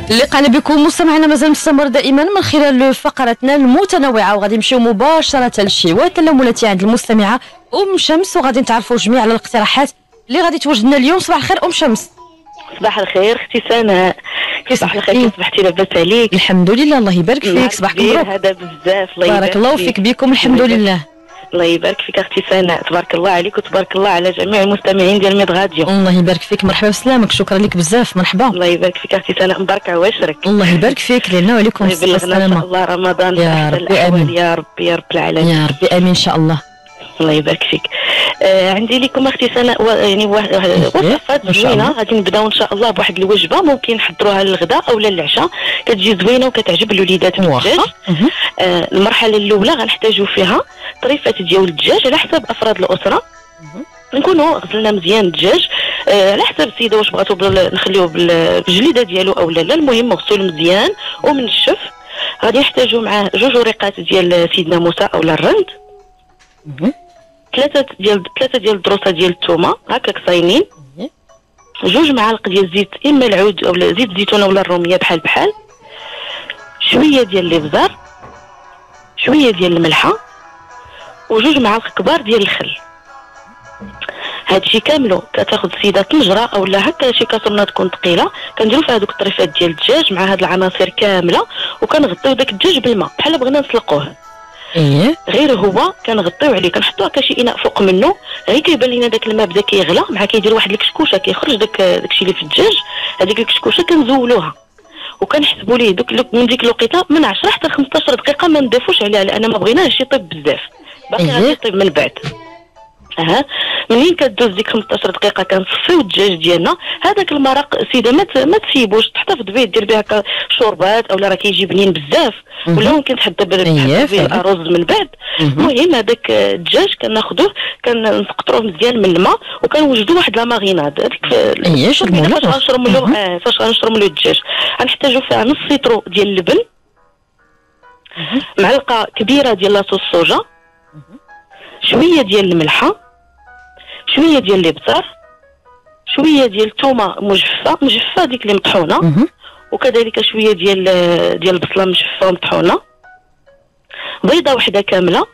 لقانا بكم مستمعينا مازال مستمر دائما من خلال فقرتنا المتنوعه، وغادي نمشيو مباشره للشواء التلاملاتي عند المستمعه ام شمس، وغادي نتعرفوا جميع على الاقتراحات اللي غادي توجد لنا اليوم. صباح الخير ام شمس. صباح الخير اختي سناء. صباح الخير، كيف صبحتي؟ لاباس عليك؟ الحمد لله، الله يبارك فيك. صباحكم مبروك. هذا بزاف، الله بارك الله فيك بكم. الحمد لله، الله يبارك فيك اختي سناء. تبارك الله عليك وتبارك الله على جميع المستمعين ديال ميد غاديو. الله يبارك فيك، مرحبا بسلامك، شكرا لك بزاف، مرحبا. الله يبارك فيك اختي سناء، مبارك عواشرك. الله يبارك فيك لنا وعليكم الصحه والسلامه. ان شاء الله رمضان يا ربي امين، يا ربي يا رب العالمين، يا ربي امين ان شاء الله. الله يبارك فيك. عندي لكم اختي سناء يعني وصفات زوينه. غادي نبداو ان شاء الله بواحد الوجبه ممكن نحضروها للغداء او للعشاء، كتجي زوينه وكتعجب الوليدات بالدجاج. المرحله الاولى غنحتاجوا فيها طريفه ديال الدجاج على حسب افراد الاسره. نكونوا غسلنا مزيان الدجاج على حسب السيده واش بغاتو نخليوه بالجليده ديالو او لا، المهم مغسول مزيان ومنشف. غادي نحتاجوا معاه 2 وريقات ديال سيدنا موسى او الرند، 3 ديال الدروسه ديال الثومه هكاك صاينين، 2 معالق ديال الزيت اما العود او زيت الزيتون ولا الروميه بحال، شويه ديال الابزار، شويه ديال الملحه، و2 معالق كبار ديال الخل. هادشي كاملو كتاخذ السيده طنجره او لا هكا شي كاسرونه تكون ثقيله، كنديروا فيها دوك الطريفات ديال الدجاج مع هاد العناصر كامله، وكنغطيو داك الدجاج بالماء بحال بغينا نسلقوه. غير هو كنغطيو عليه، كنحطو هكا شي اناء فوق منه، غير كيبان لينا داك الماء بدا كيغلى، مع كيدير واحد الكشكوشه كيخرج داكشي اللي في الدجاج. هذيك الكشكوشه كنزولوها وكنحسبوا ليه من ديك الوقيته من 10 حتى 15 دقيقه، ما نضيفوش عليها لان ما بغيناش يطيب بزاف، باقي غادي يطيب من بعد. منين كدوز ديك 15 دقيقه كنصفيو الدجاج ديالنا. هذاك المرق سيده ما تسيبوش، تحتفظ به، دير به هكا شوربات او لا راه كيجي بنين بزاف، ولا ممكن تحضر به الارز من بعد. المهم هذاك الدجاج كناخذوه كنقطروه مزيان من الماء وكنوجدوا واحد لا ماغيناد. هذيك فاش غنشرموا له الدجاج غنحتاجوا فيها نص لتر ديال اللبن، معلقه كبيره ديال لاصوص الصوجا، شويه ديال الملحه، شويه ديال الابزار، شويه ديال الثومه مجفه ديك اللي مطحونه، وكذلك شويه ديال البصله مجفه ومطحونه، بيضه وحده كامله،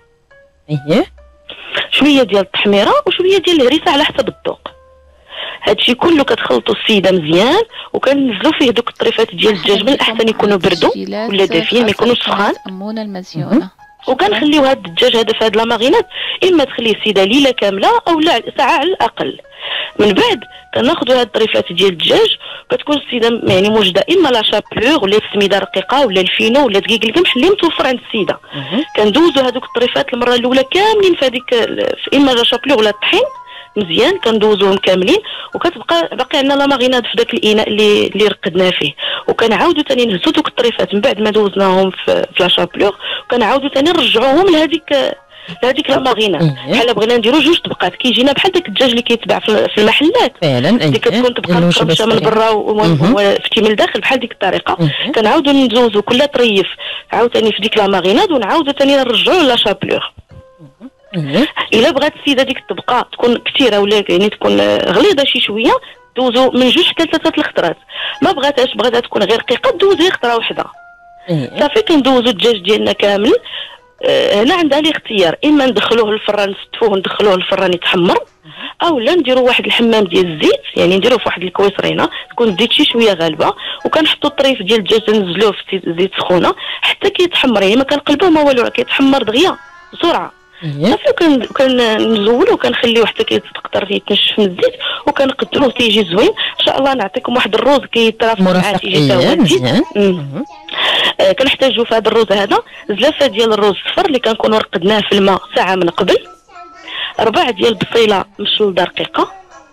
شويه ديال التحميره وشويه ديال الهريسه على حسب الذوق. هادشي كله كتخلطوا السيده مزيان وكنزلوا فيه دوك الطريفات ديال الدجاج، من الاحسن يكونوا بردوا ولا دافيين، ما يكونوش سخان. وكنخليو هاد الدجاج هذا في هاد لا ماغينات، اما تخليه السيده ليله كامله او لا ساعه على الاقل. من بعد كناخذوا هاد الطريفات ديال الدجاج، كتكون السيده يعني موجده اما لا شابلور ولا السميده رقيقه ولا الفينو ولا دقيق القمح اللي متوفر عند السيده. كندوزوا هذوك الطريفات المره الاولى كاملين في هذيك اما لا شابلور ولا الطحين مزيان، كندوزوهم كاملين، وكتبقى باقي عندنا لا ماغيناد في داك الاناء اللي رقدنا فيه. وكنعاودوا ثاني نهزوا دوك الطريفات من بعد ما دوزناهم في لا شابلور، وكنعاودوا ثاني نرجعوهم لهذيك لا ماغيناد. بحال بغينا نديروا 2 طبقات، كيجينا بحال داك الدجاج اللي كيتباع في المحلات فعلا، اللي كتكون تبقى مقرمشه من برا وفتي من الداخل بحال ديك الطريقه. كنعاودوا ندوزوا كل طريف عاوتاني في ديك لا ماغيناد، ونعاودوا ثاني نرجعوا لا شابلور. الا بغات السيده ديك الطبقه تكون كثيره ولا يعني تكون غليظه شي شويه، دوزو من 2 حتى 3 الخطرات. ما بغاتها تكون غير رقيقه، دوزي خطره واحده صافي. كندوزو الدجاج ديالنا كامل. هنا عندها الاختيار، اما ندخلوه للفران نستفوه ندخلوه للفران يتحمر، او لا نديرو واحد الحمام ديال الزيت، يعني نديروه في واحد الكويسرينه تكون الزيت شي شويه غالبه، وكنحطوا الطريف ديال الدجاج ننزلوه في زيت سخونه حتى كيتحمر، يعني ما كنقلبوه ما والو، راه كيتحمر دغيا بسرعه صافي. كنزولو وكنخليوه حتى كيتقطر يتنشف من الزيت، وكنقدروه تيجي زوين. ان شاء الله نعطيكم واحد الروز كيترافق معاه تيجي مزيان. كنحتاجو في هذا الروز هذا زلافه ديال الروز الصفر اللي كنكونوا رقدناه في الماء ساعه من قبل، 4 ديال البصيله مشلوده رقيقه،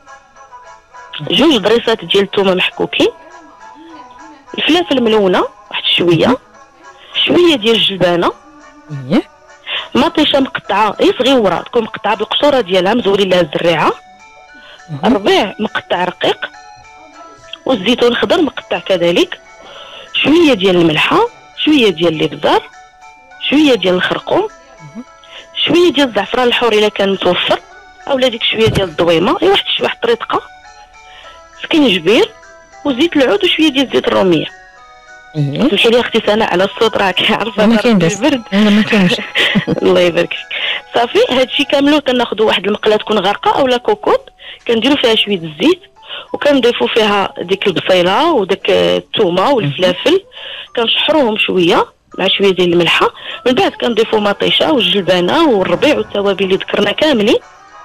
2 ضريسات ديال الثومه محكوكين، الفلافل ملونه واحد شويه ديال الجلبانه، مطيشه مقطعه صغيره تكون مقطعه بالقشوره ديالها مزورين لها الزريعه، الربيع مقطع رقيق، والزيتون الخضر مقطع كذلك، شويه ديال الملحه، شويه ديال الابزار، شويه ديال الخرقوم، شويه ديال الزعفران الحور الا كان متوفر، اولا ديك شويه ديال الضويمه، واحد الطريقه، سكينجبير وزيت العود وشويه ديال زيت الروميه. سمحي لي اختي سناء على الصوت، راك عارفه ما كاين باس البرد. ما كاينش. الله يبارك فيك. صافي هادشي كامل كناخذوا واحد المقله تكون غارقه اولا كوكوط، كنديروا فيها شويه الزيت وكنضيفوا فيها ديك البصيله وداك الثومه والفلافل، كنشحروهم شويه مع شويه ديال الملحه، من بعد كنضيفوا مطيشه والجلبانه والربيع والتوابل اللي ذكرنا كاملين،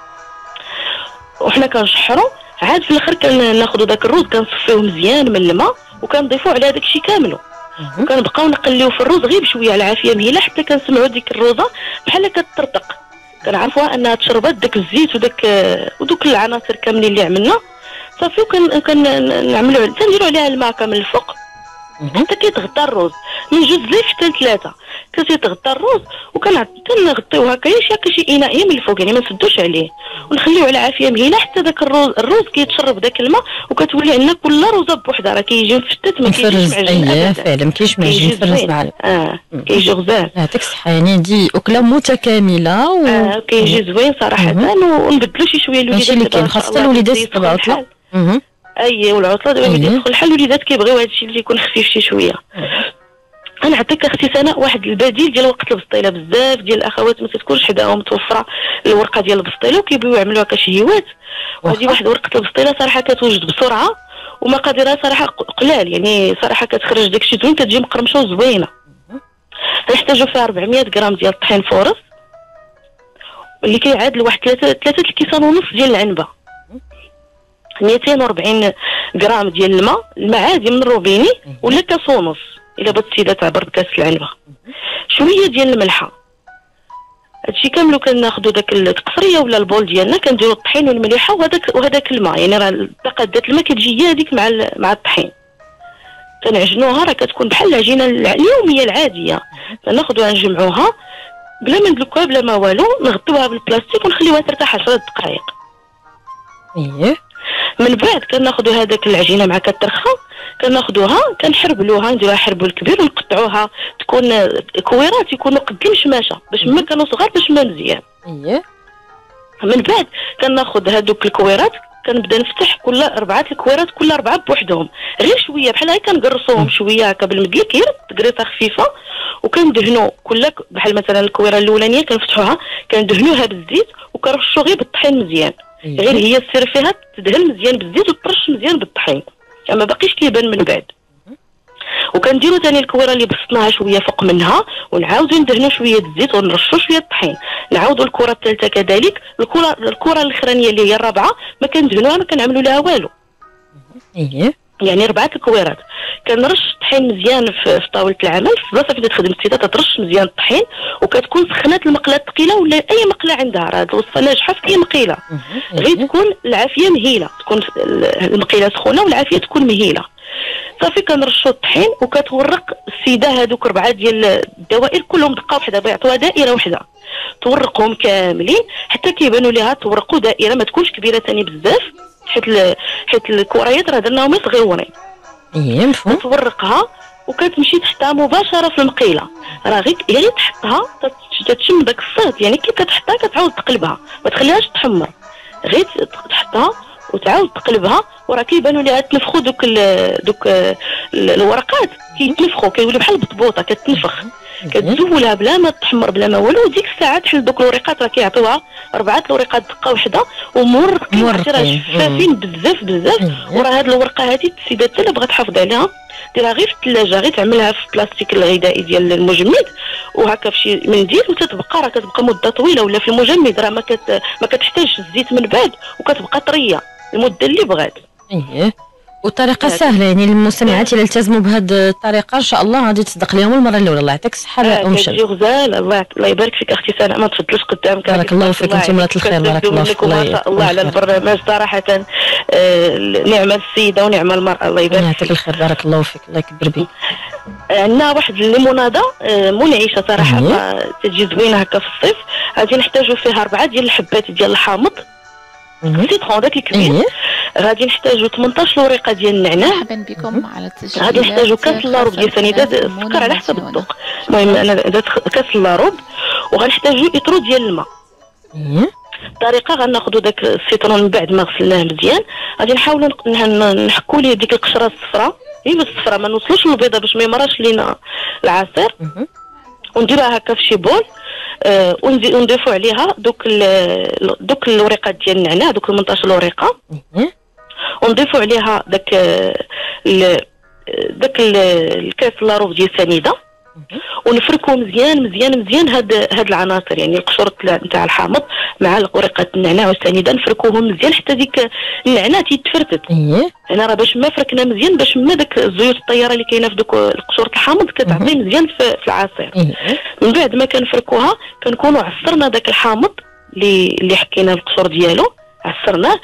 وحنا كنشحروا. عاد في الاخر كناخذوا داك الرز كنصفيوه مزيان من الماء وكنضيفوه على داك الشيء كامله، وكنبقاو نقليو في الرز غير بشويه على عافيه مهيله حتى كنسمعوا ديك الروزه بحال كتطرطق، كنعرفوها انها تشربات داك الزيت ودوك العناصر كاملين اللي عملنا. صافي كنعملوا تنديروا عليها الماء كامل الفوق حتى كيتغطى الرز من جوج ليه حتى ثلاثه، كتغطى الرز وكنغطيوه هكا شي اناء من الفوق، يعني ما نسدوش عليه ونخليوه على عافيه مهيله حتى داك الرز كيتشرب داك الماء وكتولي عندنا كل روزه بوحدها، راه كيجي مفتت ما كيجيش معجن ابدا. فعلا كاينش معجن مفرز مع كيجي غزال. يعطيك الصحه، يعني دي اكله متكامله كيجي زوين صراحه، ونبدلوا شي شويه الوليدات اللي كاين خاصه الوليدات تبع عطله. والعطله دابا بدات تدخل الحال، الوليدات كيبغيو هادشي اللي يكون خفيف شي شويه. انا عطيك اختي سناء واحد البديل ديال ورقه البسطيله، بزاف ديال الاخوات ما تكونش حداهم متوفره الورقه ديال البسطيله وكيبغيو يعملوا هكا شهيوات، وهذه واحد ورقه البسطيله صراحه كتوجد بسرعه ومقاديرها صراحه قلال، يعني صراحه كتخرج داكشي زوين، كتجي مقرمشه وزوينه. غنحتاجو فيها 400 غرام ديال الطحين فورس اللي كيعادل واحد 3 الكيسان ونص ديال العنبه، 240 غرام ديال الماء عادي من الروبيني ولا كاس ونص الا بغات السيده تعبر بكاس العنبه، شويه ديال الملحه. هادشي كامل كناخذوا داك القصريه ولا البول ديالنا كنديروا الطحين والمليحه وهذاك الماء، يعني راه الطاقه ديال الماء كتجي هي هذيك مع الطحين، كنعجنوها راه كتكون بحال العجينه اليوميه العاديه، كناخذوها نجمعوها بلا ما ندلكوها بلا ما والو، نغطيوها بالبلاستيك ونخليوها ترتاح 10 دقائق. من بعد كناخذوا هذاك العجينه مع كترخى كناخذوها كنحربلوها، نديروها حربل كبير ونقطعوها تكون كويرات يكونوا قد المشماشه باش ما كانوا صغار باش ما مزيان. من بعد كناخذ هذوك الكويرات كنبدا نفتح كل 4 الكويرات كل 4 بوحدهم غير شويه بحال هكا كنقرصوهم شويه هكا بالمدلكير تقريصه خفيفه، وكندهنوا كل بحال مثلا الكويره الاولانيه كنفتحوها كندهنوها بالزيت وكنرشوا غير بالطحين مزيان، غير هي السر فيها تدهن مزيان بالزيت وترش مزيان بالطحين ما باقيش كيبان من بعد. وكنديروا ثاني الكويره اللي بسطناها شويه فوق منها ونعاودوا ندهنوا شويه الزيت ونرشوا شويه الطحين، نعاودوا الكره الثالثه كذلك، الكره الاخرانيه اللي هي الرابعه ما كندهنوها ما كنعملوا لها والو. يعني 4 الكويرات كنرش الطحين مزيان في طاوله العمل، في البلاصه فين تخدم السيده ترش مزيان الطحين وكتكون سخنات المقله الثقيله ولا اي مقله عندها، راه هذه الوصفه ناجحه في اي مقيله، غير تكون العافيه مهيله، تكون المقيله سخونه والعافيه تكون مهيله. صافي كنرشوا الطحين وكتورق السيده هذوك 4 ديال الدوائر كلهم دقه واحده بيعطوها دائره واحده، تورقهم كاملين حتى كيبانوا ليها تورقوا دائره ما تكونش كبيره ثاني بزاف، حيت الكريات راه درناهم صغيورين. مفهوم. تورقها وكتمشي تحطها مباشره في المقيله، راه غير تحطها تتشم داك الصهد، يعني كي كتحطها كتعاود تقلبها ما تخليهاش تحمر، غير تحطها وتعاود تقلبها وراه كيبانوا ليها تنفخوا دوك الورقات كيتنفخوا كيولي بحال البطبوطه كتنفخ، كتزولها بلا ما تحمر بلا ما والو، وديك الساعه تحل دوك الورقات راه كيعطيوها 4 الورقات دقه واحده ومورقين راه شفافين بزاف وراه هاد الورقه هذه السيده حتى الا بغات تحافظ عليها ديرها غير في الثلاجه، غير تعملها في البلاستيك الغذائي ديال المجمد وهكا في شي منديل وتتبقى راه كتبقى مده طويله، ولا في المجمد راه ما كتحتاجش الزيت من بعد وكتبقى طريه المده اللي بغات. وطريقه سهله، يعني المستمعات الا التزموا بهذه الطريقه ان شاء الله غادي تصدق لهم المره الاولى. الله يعطيك الصحه ام شل. غزال الله يبارك فيك اختي سناء، ما تفضلوش قدامك. بارك الله فيك انت مرات الخير، بارك الله فيك. ما شاء الله على البرنامج صراحه، نعمه السيده ونعمه المراه. الله يبارك فيك. يعطيك الخير بارك الله فيك، الله يكبر بك. عندنا واحد الليموناده منعشه صراحه تجي زوينه هكا في الصيف، غادي نحتاجوا فيها 4 ديال الحبات ديال الحامض، سيترون داك الكبير، غادي نحتاجوا 18 ورقه ديال النعناع، مرحبا بكم على التسجيل. غادي نحتاجوا كاس لاروب ديال سنيده السكر على حسب الذوق، المهم انا درت كاس لاروب، وغنحتاجوا اطرو ديال الماء. الطريقه غناخذوا داك السيترون من بعد ما غسلناه مزيان، غادي نحاولوا نحكوا ليه ديك القشره الصفراء هي بالصفرا ما نوصلوش للبيضه باش ما يمرش لينا العصير. ونديروها هكا في شي بول. ونضيفوا عليها دوك الوريقات ديال النعناع، دوك 18 ورقه. ونضيفوا عليها داك الكاس لاروب ديال السنيده. ونفركوا مزيان مزيان مزيان هاد العناصر، يعني القشور نتاع الحامض مع ورقه النعناع والسنيده، نفركوهم مزيان حتى ديك النعناع تيتفرتت. انا راه باش ما فركنا مزيان باش ما داك الزيوت الطياره اللي كاينه في دوك القشور الحامض كتعطي مزيان في العصير. من بعد ما كنفركوها كنكونوا عصرنا داك الحامض اللي حكينا القشور ديالو، عصرناه.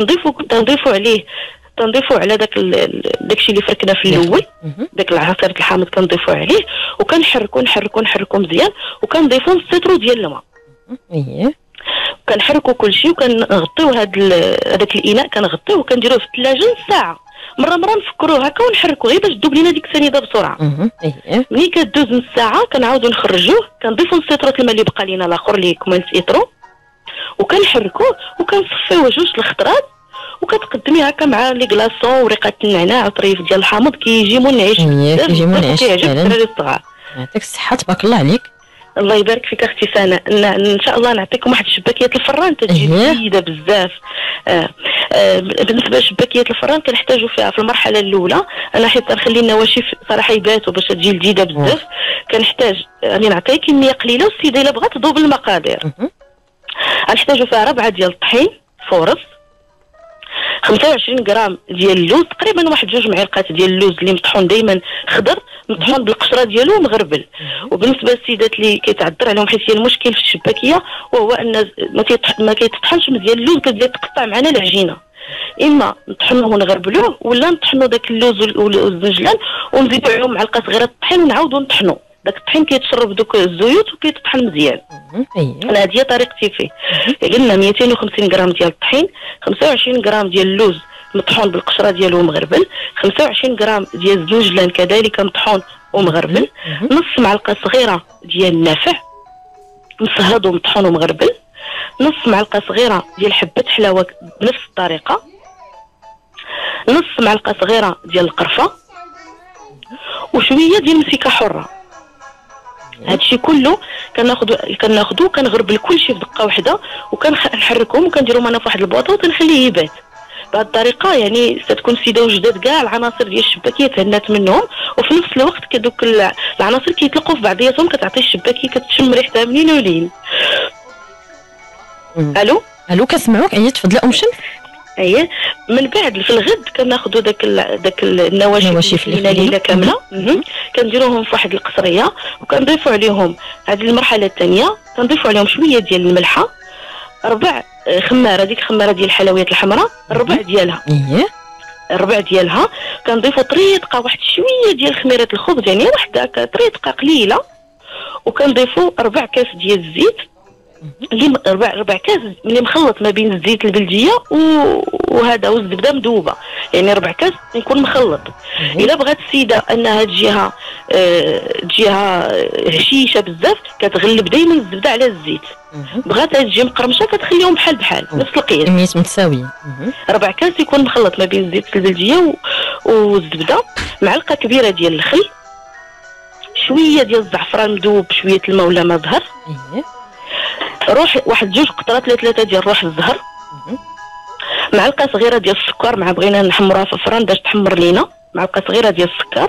كنضيفوا على داكشي اللي فركنا في الاول، داك العصير الحامض كنضيفوا عليه، وكنحركوا مزيان، وكنضيفوا السيترو ديال الماء. كنحركوا كلشي وكنغطيو هذاك الاناء، كنغطيوه وكنديروه في الثلاجه نص ساعه. مره نفكروه هكا ونحركوا غير باش تذوب لينا ديك السنيده بسرعه. ملي كدوز نص ساعه كنعاودوا نخرجوه، كنضيفوا السيترو الماء اللي بقى لينا الاخر اللي كمان سيترو، وكنحركوه وكنصفيوه جوج الخطرات، وكتقدمي هكا مع لي كلاصون وريقه النعناع وطريف ديال الحامض. كيجي منعش بزاف، كيعجب الدراري الصغار. يعطيك الصحه، تبارك الله عليك. الله يبارك فيك اختي سناء. ان شاء الله نعطيكم واحد شباكيه الفران تجي جيده بزاف. بالنسبه لشباكيه الفران كنحتاجوا فيها في المرحله الاولى، انا حيت نخلي النواشف صراحه يباتوا باش تجي لذيذه بزاف. كنحتاج يعني نعطي كميه قليله، والسيده الا بغات تذوب المقادير. غنحتاجوا فيها 4 ديال الطحين فورص، 25 غرام ديال اللوز، تقريبا واحد 2 معالق ديال اللوز اللي مطحون دائما خضر، مطحون بالقشره ديالو ومغربل. وبالنسبه للسيدات اللي كيتعذر عليهم حيت هي المشكل في الشباكيه وهو ان ما كيتطحنش مزيان اللوز، كتبدا تقطع معنا العجينه. اما نطحنوه ونغربلوه، ولا نطحنوا داك اللوز والزنجلان ونزيدوا عليهم معلقه صغيره الطحين ونعاودوا نطحنوه. داك الطحين كيتشرب دوك الزيوت وكيتطحن مزيان. انا هذه هي طريقتي فيه. قلنا 250 غرام ديال الطحين، 25 غرام ديال اللوز مطحون بالقشره ديالو ومغربل، 25 غرام ديال الزنجلان كذلك مطحون ومغربل، نص معلقه صغيره ديال النافع مصهد ومطحون ومغربل، نص معلقه صغيره ديال حبه حلاوه بنفس الطريقه، نص معلقه صغيره ديال القرفه، وشويه ديال المسكه حره. هادشي كله كناخذو كنغربل كلشي في دقه واحده، وكنحركهم وكنديرهم انا في واحد البواطه وكنخليه يبات. بهذه الطريقه يعني ستكون السيده وجدات كاع العناصر ديال الشباكيه تهنات منهم، وفي نفس الوقت كدوك العناصر كيتلقوا في بعضياتهم، كتعطي الشباكيه كتشم ريحتها منين ولين. الو كنسمعوك. تفضلي ام شمس. من بعد في الغد كناخذوا داك النواشف ليله كامله، كنديروهم في واحد القصريه، وكنضيفوا عليهم هذه المرحله الثانيه، كنضيفوا عليهم شويه ديال الملحه، 4 خماره، ديك الخماره ديال الحلويات الحمراء، الربع ديالها كنضيفوا طريقه واحد شويه ديال خميره الخبز، يعني واحد هكا طريقه قليله، وكنضيفوا 4 كاس ديال الزيت اللي 4 كاس اللي مخلط ما بين الزيت البلديه وهذا والزبده مذوبه، يعني 4 كاس يكون مخلط. الا بغات السيده انها تجيها هشيشه بزاف كتغلب دائما الزبده على الزيت، بغاتها تجي مقرمشه كتخليهم بحال نفس القياس، كميه متساويه. 4 كاس يكون مخلط ما بين الزيت البلديه والزبده، معلقه كبيره ديال الخل، شويه ديال الزعفران مذوب، شويه الماء ولا ما زهر، روح واحد 2 قطرات ل 3 ديال روح الزهر، معلقه صغيره ديال السكر، مع بغينا نحمروها في الفران باش تحمر لينا، معلقه صغيره ديال السكر.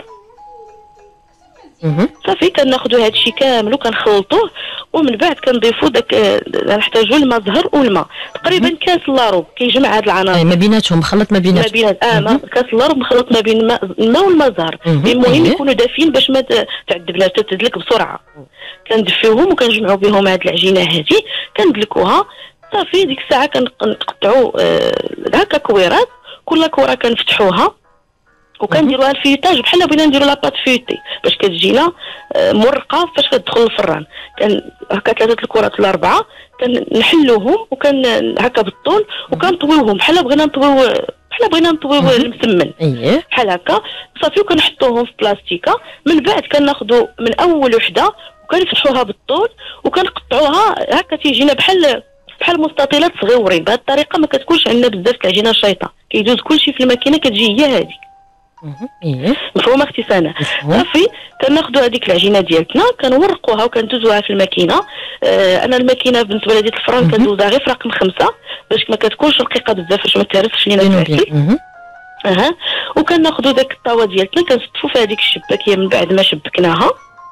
صافي كناخذوا هادشي كامل وكنخلطوه، ومن بعد كنضيفوا داك نحتاجوا الماء زهر والماء، تقريبا كاس لاروب كيجمع هاد العناصر ما بيناتهم، مخلط ما بيناتهم. كاس لاروب مخلط ما بين الماء والماء زهر. المهم يكونوا دافين باش ما تعذبناش تتدلك بسرعه. كندفيوهم وكنجمعوا بهم هاد العجينه هذه، كندلكوها. صافي ديك الساعه كنقطعوا هكا كويرات، كل كوره كنفتحوها وكنديروها الفيوتاج بحال بغينا نديروا لاباط فيوتي باش كتجينا مرقه فاش كتدخل الفران. هكا 3 الكرات ولا 4 كنحلوهم هكا بالطول، وكنطويوهم بحال بغينا نطويو المسمن بحال هكا. صافي وكنحطوهم في بلاستيكه. من بعد كناخذوا من اول وحده وكنفتحوها بالطول وكنقطعوها هكا تيجينا بحال مستطيلات صغيورين. بهذه الطريقه ما كتكونش عندنا بزاف العجينه شايطه، كيدوز كلشي في الماكينه كتجي هي هذيك. اييه مفهومه اختي سناء؟ صافي كناخذوا هذيك العجينه ديالتنا كنورقوها وكندوزوها في الماكينه. انا الماكينه بالنسبه لهذه الفران كندوزها غير في رقم 5 باش ما كتكونش رقيقه بزاف باش ما تهرسش لينا العسل. وكناخذوا داك الطاوه ديالتنا كنستفوا فيها هذيك الشباكيه من بعد ما شبكناها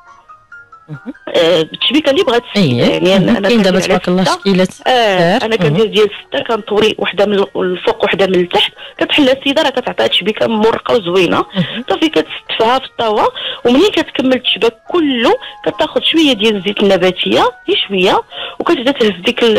بالتشبيكه اللي بغات. يعني انا كاين دابا تبارك الله شكيلات. انا كندير ديال 6 كنطوري وحده من الفوق وحده من التحت كتحل السيده راه كتعطيها تشبيكه مورقه وزوينه. صافي كتستفها في الطاوه ومنين كتكمل التشباك كله كتاخذ شويه ديال الزيت النباتيه شويه وكتبدا تهز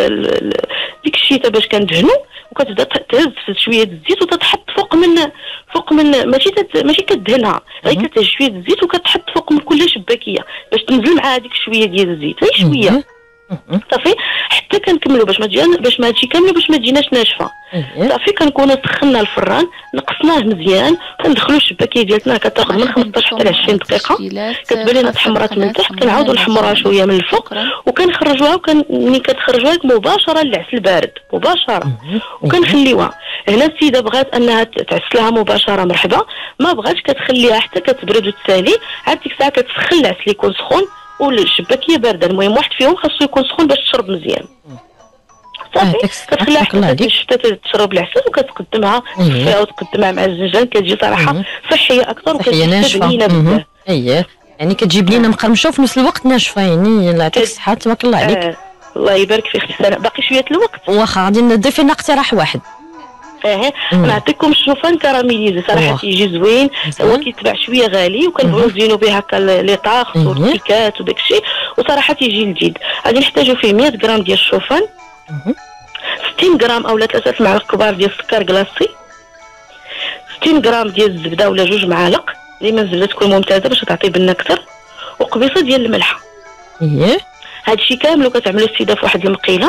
ديك الشيته باش كندهنوا وكتبدا تهز شويه الزيت وتتحط فوق من ماشي كدهنها غير كتهز شويه الزيت وكتحط فوق من كل شباكيه باش تنزل مع هذيك شويه ديال الزيت غير شويه. صافي حتى كنكملوا باش ما تجي كامله باش ما تجيناش ناشفه. صافي كنكونوا سخنا الفران نقصناه مزيان كندخلوا الشباكيه ديالتنا كتاخذ من 15 حتى ل 20 دقيقه كتبان لنا تحمرات من تحت كنعاودوا نحمروها شويه من الفوق وكنخرجوها ملي كتخرجوها مباشره للعسل بارد مباشره وكنخليوها. هنا السيده بغات انها تعسلها مباشره مرحبا، ما بغاتش كتخليها حتى كتبرد وتسالي. عاد ديك الساعه كتسخن العسل يكون سخون والشباكيه بارده. المهم واحد فيهم خاصو يكون سخون باش تشرب مزيان. صافي كتخليها حتى تشرب العسل وكتقدمها فيها وتقدمها مع الزنجان كتجي صراحه صحيه اكثر وكتجي بنينه بزاف. اييه يعني كتجي بنينه مقرمشه وفي نفس الوقت ناشفه. يعني الله يعطيك الصحه تبارك الله عليك. الله يبارك فيك اختي سناء. باقي شويه الوقت واخا غادي نضيف لنا اقتراح واحد. نعطيكم الشوفان كراميليزي صراحه تيجي زوين. هو كيتباع شويه غالي وكنبغيو نزينو به هكا لي طاغط والكيكات وداك الشيء وصراحه تيجي لذيذ. غادي نحتاجو فيه 100 غرام ديال الشوفان 60 غرام اولا 3 معالق كبار ديال السكر كلاصي 60 غرام ديال الزبده ولا 2 معالق ديما الزبده تكون ممتازه باش تعطي بنه اكثر وقبيصه ديال الملح. هادشي كامل وكتعملوا السيده في واحد المقيله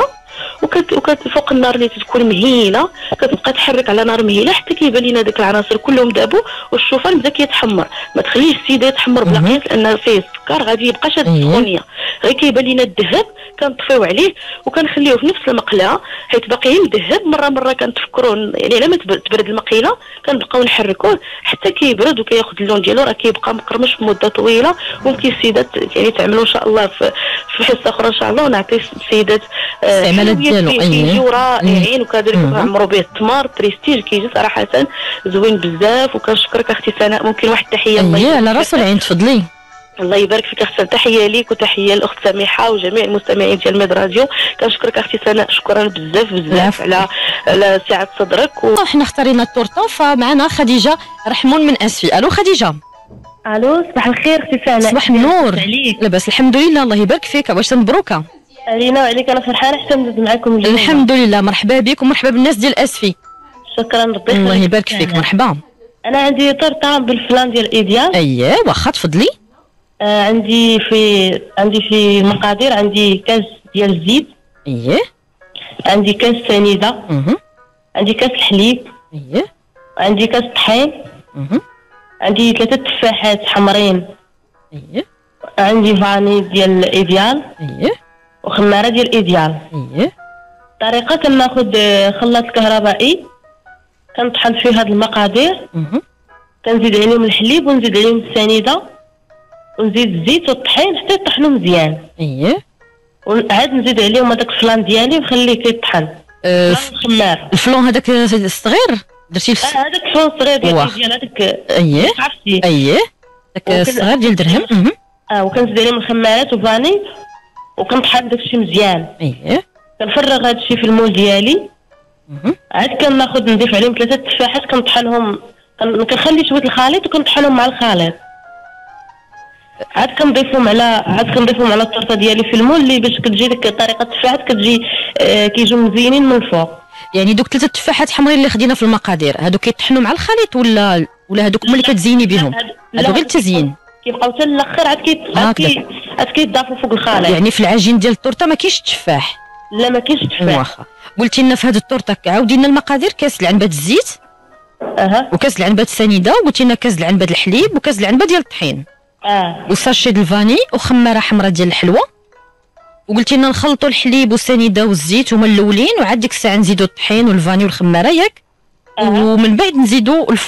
فوق النار اللي تكون مهيله كتبقى تحرك على نار مهيله حتى كيبان لنا داك العناصر كلهم دابوا والشوفان بدا كيتحمر. ما تخليش السيده يتحمر بلا قياس لان فيه السكر غادي يبقى شاد السخونيه غير كيبان لنا الذهب كنطفيو عليه وكنخليوه في نفس المقله حيت باقي مذهب. مره كنتفكروا يعني على ما تبرد المقيله كنبقاو نحركوه حتى كيبرد وكياخذ اللون ديالو راه كيبقى مقرمش مده طويله. ممكن السيدات يعني تعملوا ان شاء الله في حصه اخرى ان شاء الله ونعطي السيدات الاستعمالات ديالو. كيجيو رائعين وكذلك كنعمروا به التمر بريستيج كيجي صراحه زوين بزاف. وكنشكرك اختي سناء. ممكن واحد التحيه الله على راس العين تفضلي. الله يبارك فيك اختي. تحيه ليك وتحيه للاخت سميحه وجميع المستمعين ديال ميد راديو. كنشكرك اختي سناء شكرا بزاف على سعه صدرك. حنا اختارينا التورته فمعنا خديجه رحمون من اسفي. الو خديجه. الو صباح الخير اختي سناء. صباح النور. لاباس الحمد لله الله يبارك فيك. واش مبروكه علينا وعليك. انا فرحانه حتى ندوز معكم اليوم. الحمد لله مرحبا بك ومرحبا بالناس ديال اسفي. شكرا ربي يخليك. الله يبارك فيك مرحبا. انا عندي طرطه بالفلان ديال ايديال. اييه واخا تفضلي. عندي في المقادير عندي كاس ديال الزيت. اييه عندي كاس سنيده. عندي كاس الحليب. اييه عندي كاس طحين. عندي 3 تفاحات حمرين. اييه عندي فاني ديال ايديال. اييه وخماره ديال ايديال. اييه الطريقه كناخذ خلاط كهربائي كنطحن فيه هاد المقادير. كنزيد عليهم الحليب ونزيد عليهم السنيده ونزيد الزيت والطحين حتى يطحنوا مزيان. اييه وعاد نزيد عليهم هذاك الفلان ديالي ونخليه كيطحن. الخمار الفلون هذاك الصغير درتي هذاك الفلون الصغير ديال هذاك. اييه اييه داك الصغير ديال درهم. وكنزيد عليهم الخمارات وفاني وكنطحن داكشي مزيان. اييه كنفرغ هادشي في المول ديالي. عاد كناخذ نضيف عليهم 3 تفاحات كنطحنهم كنخلي شويه الخليط وكنطحنهم مع الخليط. عاد كنضيفهم على الطرطه ديالي في المول اللي باش كتجي ديك طريقه التفاحات كتجي كيجيو مزينين من الفوق. يعني دوك 3 تفاحات حمرين اللي خدينا في المقادير هادو كيطحنوا مع الخليط ولا هادوك هما اللي كتزيني بهم؟ هادو غير التزيين كيبقاو حتى الاخر عاد كيضافوا فوق الخليط. يعني في العجين ديال التورته ما كاينش التفاح؟ لا ما كاينش التفاح. واخا قلتي لنا في هاد التورته عاودي لنا المقادير. كاس العنبه الزيت وكاس العنبه السنيده وقلتي لنا كاس العنبه الحليب وكاس العنبه ديال الطحين وساشي د الفاني وخماره حمراء ديال الحلوه. وقلتي لنا نخلطوا الحليب والسنيده والزيت هما الاولين وعاد ديك الساعه نزيدوا الطحين والفاني والخماره ياك. ومن بعد نزيدوا الفلون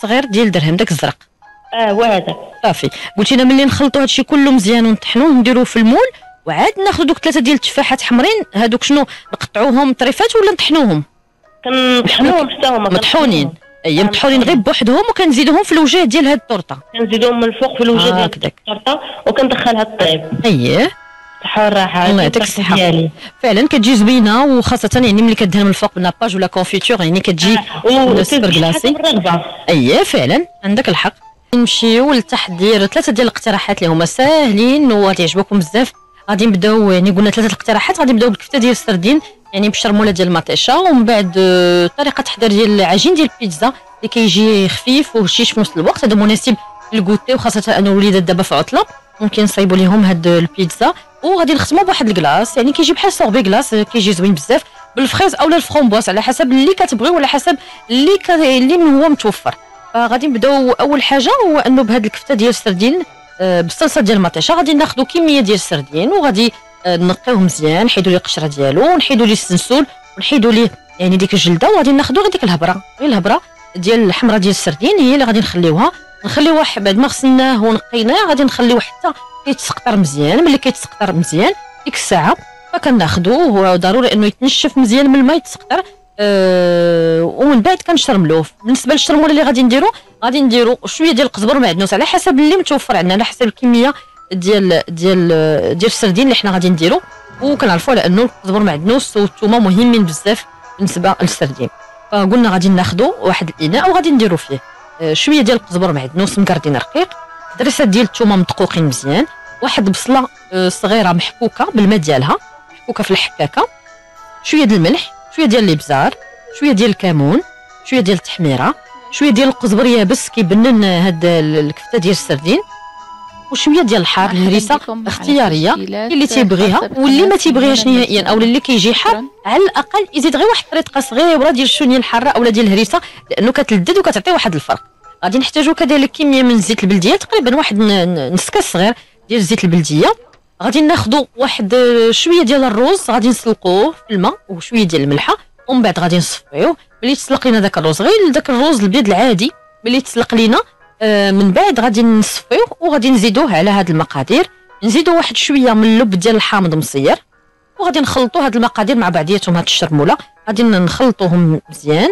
صغير ديال درهم داك الزرق. هو هذاك. صافي قلتي لنا ملي نخلطوا هادشي كله مزيان ونطحنوه نديروه في المول، وعاد ناخذ دوك 3 ديال التفاحات حمرين هادوك شنو نقطعوهم طريفات ولا نطحنوهم؟ كنطحنوهم حتى هما مطحونين. اي مطحونين غير بوحدهم وكنزيدوهم في الوجه ديال هاد الطورطه. كنزيدوهم من الفوق في الوجه ديال الطورطه وكندخلها الطيب. اييه صحه والراحه. الله يعطيك الصحه. فعلا كتجي زوينه، وخاصه يعني ملي كديرها من الفوق بالناباج ولا كونفيتور يعني كتجي سوبر كلاسي. اييه فعلا عندك الحق. نمشيو للتحضير 3 ديال الاقتراحات اللي هما ساهلين وغيعجبوكم بزاف. غادي نبداو يعني قلنا 3 الاقتراحات، غادي نبداو بالكفته ديال السردين يعني بالشرموله ديال المطيشه، ومن بعد طريقه تحضير ديال العجين ديال البيتزا اللي كيجي خفيف وهشيش في نفس الوقت. هذا مناسب للكوتي، وخاصه ان الوليدات دابا في عطله ممكن نصايبوا لهم هاد البيتزا. وغادي نختموا بواحد الكلاص يعني كيجي بحال سوربي كلاص، كيجي زوين بزاف بالفريز اولا الفرomboise على حسب اللي كتبغي وعلى حسب اللي هو متوفر. فغادي نبداو اول حاجه هو انه بهاد الكفته ديال السردين بالصلصه ديال المطيشه. غادي ناخذوا كميه ديال السردين وغادي نقيوه مزيان، نحيدوا ليه القشره ديالو ونحيدوا ليه السنسول ونحيدوا ليه يعني ديك الجلده، وغادي ناخذوا غير ديك الهبره، غير الهبره ديال الحمراء ديال السردين هي اللي غادي نخليوها بعد ما غسلناه ونقيناه غادي نخليوه حتى كيتسقطر مزيان. ملي كيتسقطر مزيان ديك الساعه فكناخذوه، هو ضروري انه يتنشف مزيان من الماء يتسقطر. ومن بعد كنشرملوه. بالنسبه للشرموله اللي غادي نديرو شويه ديال القزبر ومعدنوس على حسب اللي متوفر عندنا، على حسب الكميه ديال السردين اللي حنا غادي نديرو. وكنعرفوا على انه القزبر والمعدنوس والثومه مهمين بزاف بالنسبه للسردين. فقلنا غادي ناخذوا واحد الاناء وغادي نديرو فيه شويه ديال القزبر والمعدنوس مكردين رقيق، دريسات ديال الثومه مدقوقين مزيان، واحد البصله صغيره محكوكه بالماء ديالها محكوكه في الحكاكه، شويه ديال الملح، شويه ديال الابزار، شويه ديال الكمون، شويه ديال التحميره، شويه ديال القزبر يابس كيبنن هاد الكفته ديال السردين، وشويه ديال الحار. الهريسه اختياريه اللي تيبغيها واللي ما تيبغيهاش نهائيا، او اللي كيجي حار على الاقل يزيد غير واحد طريقه صغيره ديال الشونيه الحاره اولا ديال الهريسه، لانه كتلذذ وكتعطي واحد الفرق. غادي نحتاجو كذلك كميه من زيت البلديه، تقريبا واحد نص كاس صغير ديال الزيت البلديه. غادي ناخذوا واحد شويه ديال الرز غادي نسلقوه في الماء وشويه ديال الملحه، ومن بعد غادي نصفيوه. ملي تسلق لينا داك الرز، غير داك الرز البيض العادي ملي تسلق لينا من بعد غادي نصفيوه وغادي نزيدوه على هاد المقادير. نزيدوا واحد شويه من اللب ديال الحامض مصير، وغادي نخلطوا هاد المقادير مع بعضياتهم. هاد الشرموله غادي نخلطوهم مزيان،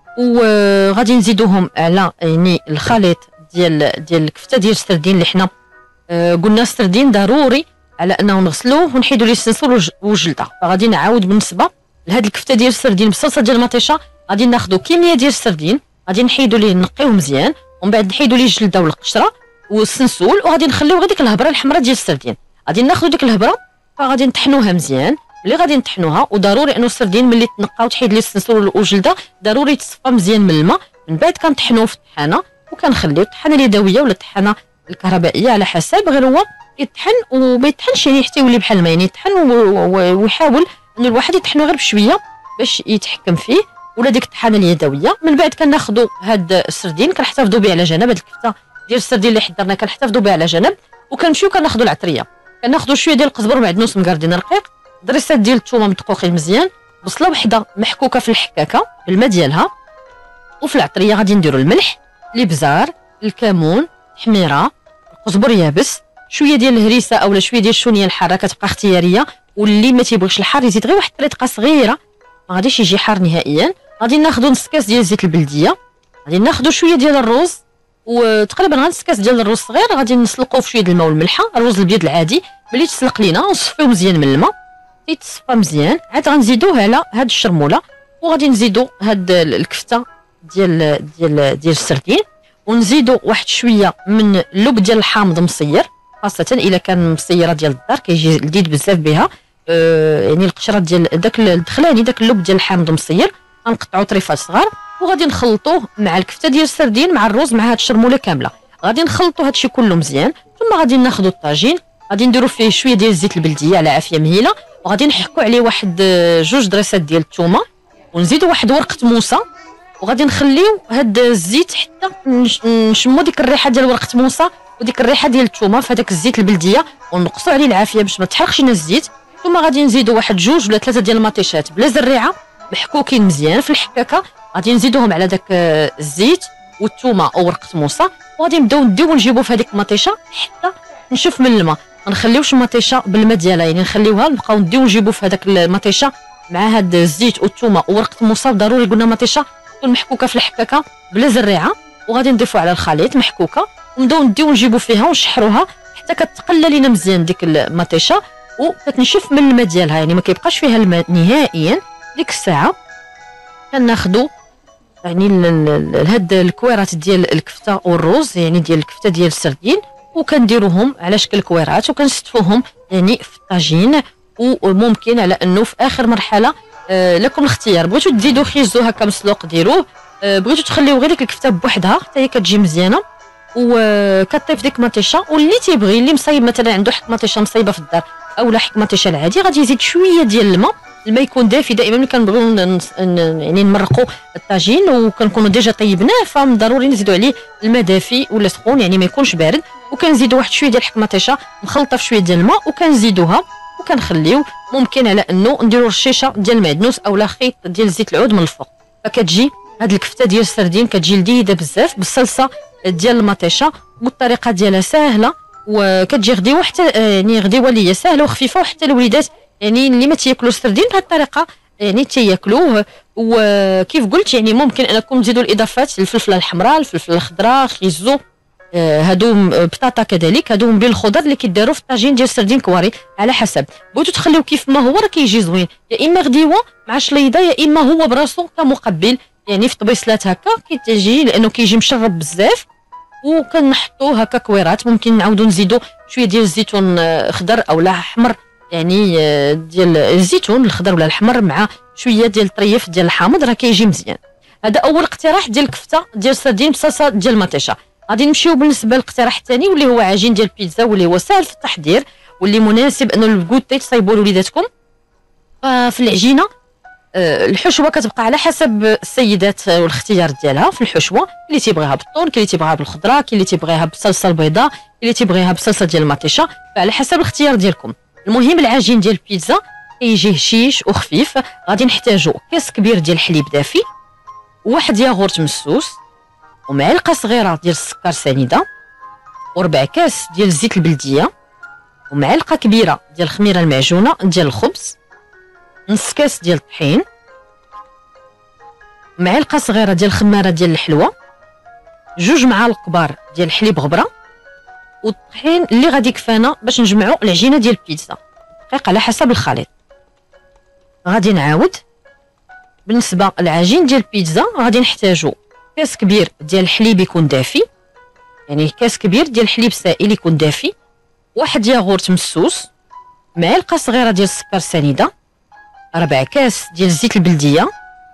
وغادي نزيدوهم على يعني الخليط ديال الكفته ديال السردين اللي حنا قلنا السردين ضروري على انه نغسلوه ونحيدوا ليه السنسول والجلده. فغادي نعاود بالنسبه لهاد الكفته ديال السردين بالصلصه ديال المطيشه، غادي ناخذوا كميه ديال السردين غادي نحيدوا ليه نقيوه مزيان، ومن بعد نحيدوا ليه الجلده والقشره والسنسول، وغادي نخليو غير ديك الهبره الحمراء ديال السردين. غادي ناخذوا ديك الهبره فغادي نطحنوها مزيان. اللي غادي نطحنوها وضروري انه السردين ملي تنقى وتحيد ليه السنسول والجلده ضروري يتصفى مزيان من الماء. من بعد كنطحنوه في الطحانه وكنخليو الطحانه اليدويه ولا الطحانه الكهربائيه على حسب، غير هو يطحن وما يطحنش يعني حتى يولي بحال الماء، يعني يطحن ويحاول ان الواحد يطحنو غير بشويه باش يتحكم فيه، ولا ديك الطحانه اليدويه. من بعد كناخذوا هاد السردين كنحتفظوا به على جنب. هاد الكفته ديال السردين اللي حضرنا كنحتفظوا بها على جنب، وكنمشيو كناخذوا العطريه، كناخذوا شويه ديال القزبر والمعدنوس مكردين رقيق، دريسات ديال الثومه مدقوقين مزيان، بصله وحده محكوكه في الحكاكه بالماء ديالها، وفي العطريه غادي نديروا الملح، الابزار، الكمون، التحميره، القزبر يابس، شويه ديال الهريسه اولا شويه ديال الشونيه الحاره كتبقى اختياريه، واللي ما تيبغيش الحار يزيد غير واحد الطريقه صغيره ما غاديش يجي حار نهائيا. غادي ناخذوا نص كاس ديال الزيت البلديه، غادي ناخذوا شويه ديال الرز وتقريبا غير نص كاس ديال الرز صغير، غادي نسلقوه في شويه د الماء والملحه. الرز الابيض العادي ملي تسلق لينا نصفيوه مزيان من الماء يتصفى مزيان، عاد غنزيدوه على هاد الشرموله وغادي نزيدوا هاد الكفته ديال السردين، ونزيدوا واحد شويه من اللب ديال الحامض مصير، خاصه الا كان مصيره ديال الدار كيجي لذيذ بزاف بها. يعني القشره ديال داك الدخلاني داك اللب ديال الحامض مصير غنقطعوا طريفات صغار وغادي نخلطوه مع الكفته ديال السردين مع الرز مع هاد الشرموله كامله. غادي نخلطوا هادشي كله مزيان، ثم غادي ناخذوا الطاجين غادي نديروا فيه شويه ديال الزيت البلديه على عافيه مهيله، وغادي نحكوا عليه واحد جوج دريسات ديال الثومه، ونزيدوا واحد ورقه موسى، وغادي نخليو هاد الزيت حتى نشموا ديك الريحه ديال ورقه موسى وديك الريحه ديال الثومه في هذاك الزيت البلديه، ونقصوا عليه العافيه باش ما تحرقش لنا الزيت. ثم غادي نزيدوا واحد جوج ولا ثلاثه ديال المطيشات بلا زريعه محكوكين مزيان في الحكاكه، غادي نزيدوهم على داك الزيت والثومه وورقه موصه، وغادي نبداو نديو ونجيبو في هذيك المطيشه حتى نشف من الماء. ما نخليوش المطيشه بالماء ديالها، يعني نخليوها نبقاو نديو ونجيبو في هذاك المطيشه مع هاد الزيت والثومه وورقه الموصه. ضروري قلنا مطيشه تكون محكوكه في الحكاكه بلا زريعه، وغادي نضيفو على الخليط محكوكه ونبداو نديو ونجيبو فيها ونشحروها حتى كتقلى لينا مزيان ديك المطيشه وكتنشف من الماء ديالها، يعني ما كيبقاش فيها الماء نهائيا. ديك الساعه كناخذوا يعني هاد الكويرات ديال الكفته والرز، يعني ديال الكفته ديال السردين، وكنديروهم على شكل كويرات وكنستفوهم يعني في الطاجين. وممكن على انه في اخر مرحله لكم الاختيار، بغيتو تزيدوا خيزو هكا مسلوق ديروه، بغيتو تخليو غير ديك الكفته بوحدها حتى هي كتجي مزيانه وكطيف ديك مطيشه. واللي تيبغي اللي مصايب مثلا عنده حك مطيشه مصايبه في الدار اولا حك مطيشه العادي، غادي يزيد شويه ديال الماء يكون دافي. دائما ملي كنبغيو يعني نمرقوا الطاجين وكنكونوا ديجا طيبناه، فمن ضروري نزيدوا عليه الماء دافي ولا سخون، يعني ما يكونش بارد. وكنزيدوا واحد شويه ديال حك مطيشه مخلطه في شويه ديال الماء وكنزيدوها وكنخليو. ممكن على انه نديروا رشيشه ديال المعدنوس اولا خيط ديال زيت العود من الفوق، فكتجي هاد الكفته ديال السردين كتجي لذيذه بزاف بالصلصه ديال المطيشه. والطريقه ديالها ساهله وكتجي غديوه حتى يعني غديوه اللي هي ساهله وخفيفه، وحتى الوليدات يعني اللي ما تياكلوا السردين بهذه الطريقه يعني تياكلوه. وكيف قلت يعني ممكن انكم تزيدوا الاضافات، الفلفله الحمراء، الفلفله الخضراء، خيزو، هادو بطاطا كذلك، هادو من بين الخضر اللي كيداروا في الطاجين ديال السردين كواري على حسب. بغيتو تخليو كيف ما هو راه كيجي زوين، يا اما غديوه مع شليضه يا اما هو براسو كمقبل يعني في طبيصلات هكا كيتجي، لانه كيجي مشرب بزاف. وكنحطوه هكا كويرات. ممكن نعاودو نزيدو شويه ديال الزيتون خضر اولا احمر، يعني ديال الزيتون الخضر ولا الاحمر مع شويه ديال الطريف ديال الحامض، راه كيجي مزيان. هذا اول اقتراح ديال الكفته ديال السردين بصلصه ديال المطيشه. غادي نمشيو بالنسبه للاقتراح الثاني واللي هو عجين ديال البيتزا، واللي هو سهل في التحضير واللي مناسب انه الكوتي تصايبوا لوليداتكم. في العجينه الحشوه كتبقى على حسب السيدات والاختيار ديالها في الحشوه، اللي تيبغيها بالطون، كاين اللي تيبغيها بالخضره، كاين اللي تيبغيها بالصلصه البيضاء، كاين اللي تيبغيها بالصلصه ديال المطيشه، فعلى حسب الاختيار ديالكم. المهم العجين ديال البيتزا كيجي هشيش وخفيف. غادي نحتاجو كاس كبير ديال الحليب دافي، واحد ياغورت مسوس، ومعلقه صغيره ديال السكر سنيده، وربع كاس ديال الزيت البلديه، ومعلقه كبيره ديال الخميره المعجونه ديال الخبز، نص كاس ديال الطحين، معلقه صغيره ديال الخماره ديال الحلوه، جوج معالق كبار ديال الحليب غبره، والطحين اللي غادي يكفانا باش نجمعوا العجينه ديال البيتزا دقيق على حسب الخليط. غادي نعاود بالنسبه للعجين ديال البيتزا، غادي نحتاجو كاس كبير ديال الحليب يكون دافي، يعني كاس كبير ديال الحليب سائل يكون دافي، واحد ياغورت مسوس، معلقه صغيره ديال السكر سنيده، ربع كاس ديال الزيت البلديه،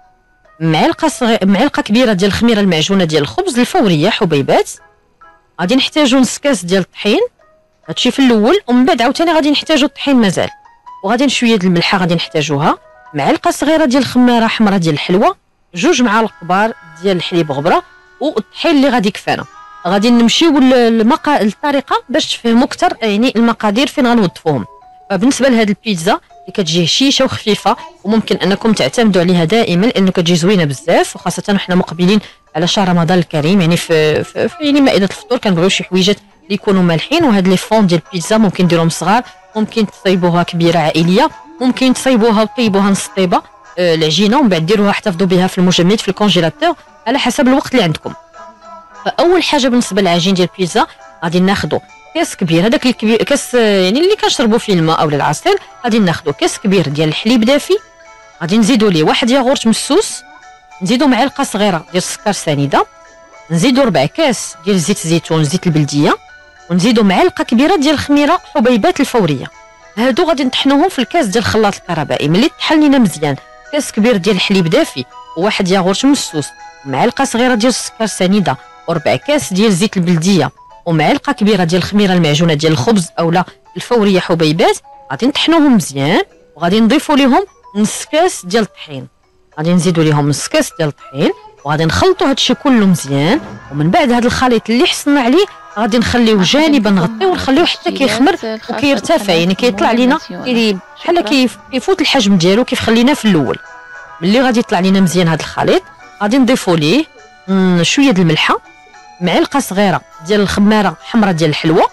معلقه كبيره ديال الخميره المعجونه ديال الخبز الفوريه حبيبات. غادي نحتاجو نص كاس ديال الطحين، هادشي في الاول، ومن بعد عاوتاني غادي نحتاجو الطحين مازال. وغادي شويه د الملحه غادي نحتاجوها، معلقه صغيره ديال الخماره حمراء ديال الحلوه، جوج معالق كبار ديال الحليب غبره، والطحين اللي غادي يكفانا. غادي نمشيو للطريقه باش تفهموا اكثر يعني المقادير فين غنوظفوهم. فبالنسبه لهاد البيتزا اللي كتجي هشيشه وخفيفه، وممكن انكم تعتمدوا عليها دائما لانه كتجي زوينه بزاف، وخاصه وحنا مقبلين على شهر رمضان الكريم، يعني في يعني مائده الفطور كنبغيو شي حويجات اللي يكونوا مالحين. وهاد لي فون ديال البيتزا ممكن ديروهم صغار، ممكن تصايبوها كبيره عائليه، ممكن تصايبوها وطيبوها نص طيبه العجينه، ومن بعد ديروها احتفظوا بها في المجمد في الكونجيلاتور على حسب الوقت اللي عندكم. فاول حاجه بالنسبه للعجين ديال البيتزا غادي ناخذوا كاس كبير، هذاك الكبير كاس يعني اللي كنشربوا فيه الماء او العصير، غادي ناخذوا كاس كبير ديال الحليب دافي، غادي نزيدوا ليه واحد ياغورت مسوس، نزيدوا معلقه صغيره ديال السكر سنيده، نزيدوا ربع كاس ديال زيت الزيتون زيت البلديه، ونزيدوا معلقه كبيره ديال الخميره حبيبات الفوريه. هادو غادي نطحنوهم في الكاس ديال الخلاط الكهربائي. ملي طحن لينا مزيان كاس كبير ديال الحليب دافي، وواحد ياغورت مسوس، معلقه صغيره ديال السكر سنيده، وربع كاس ديال زيت البلديه، ومعلقه كبيره ديال الخميره المعجونه ديال الخبز اولا الفوريه حبيبات، غادي نطحنوهم مزيان، وغادي نضيفوا لهم نص كاس ديال الطحين. غادي نزيدوا لهم نص كاس ديال الطحين، وغادي نخلطوا هادشي كله مزيان. ومن بعد هذا الخليط اللي حصلنا عليه غادي نخليوه جانبا نغطيه ونخليوه حتى كيخمر وكيرتفع، يعني كيطلع لينا بحال كيفوت الحجم ديالو كيف خليناه في الاول. ملي غادي يطلع لينا مزيان هذا الخليط غادي نضيفوا ليه شويه د الملحه، معلقه صغيره ديال الخماره حمراء ديال الحلوه،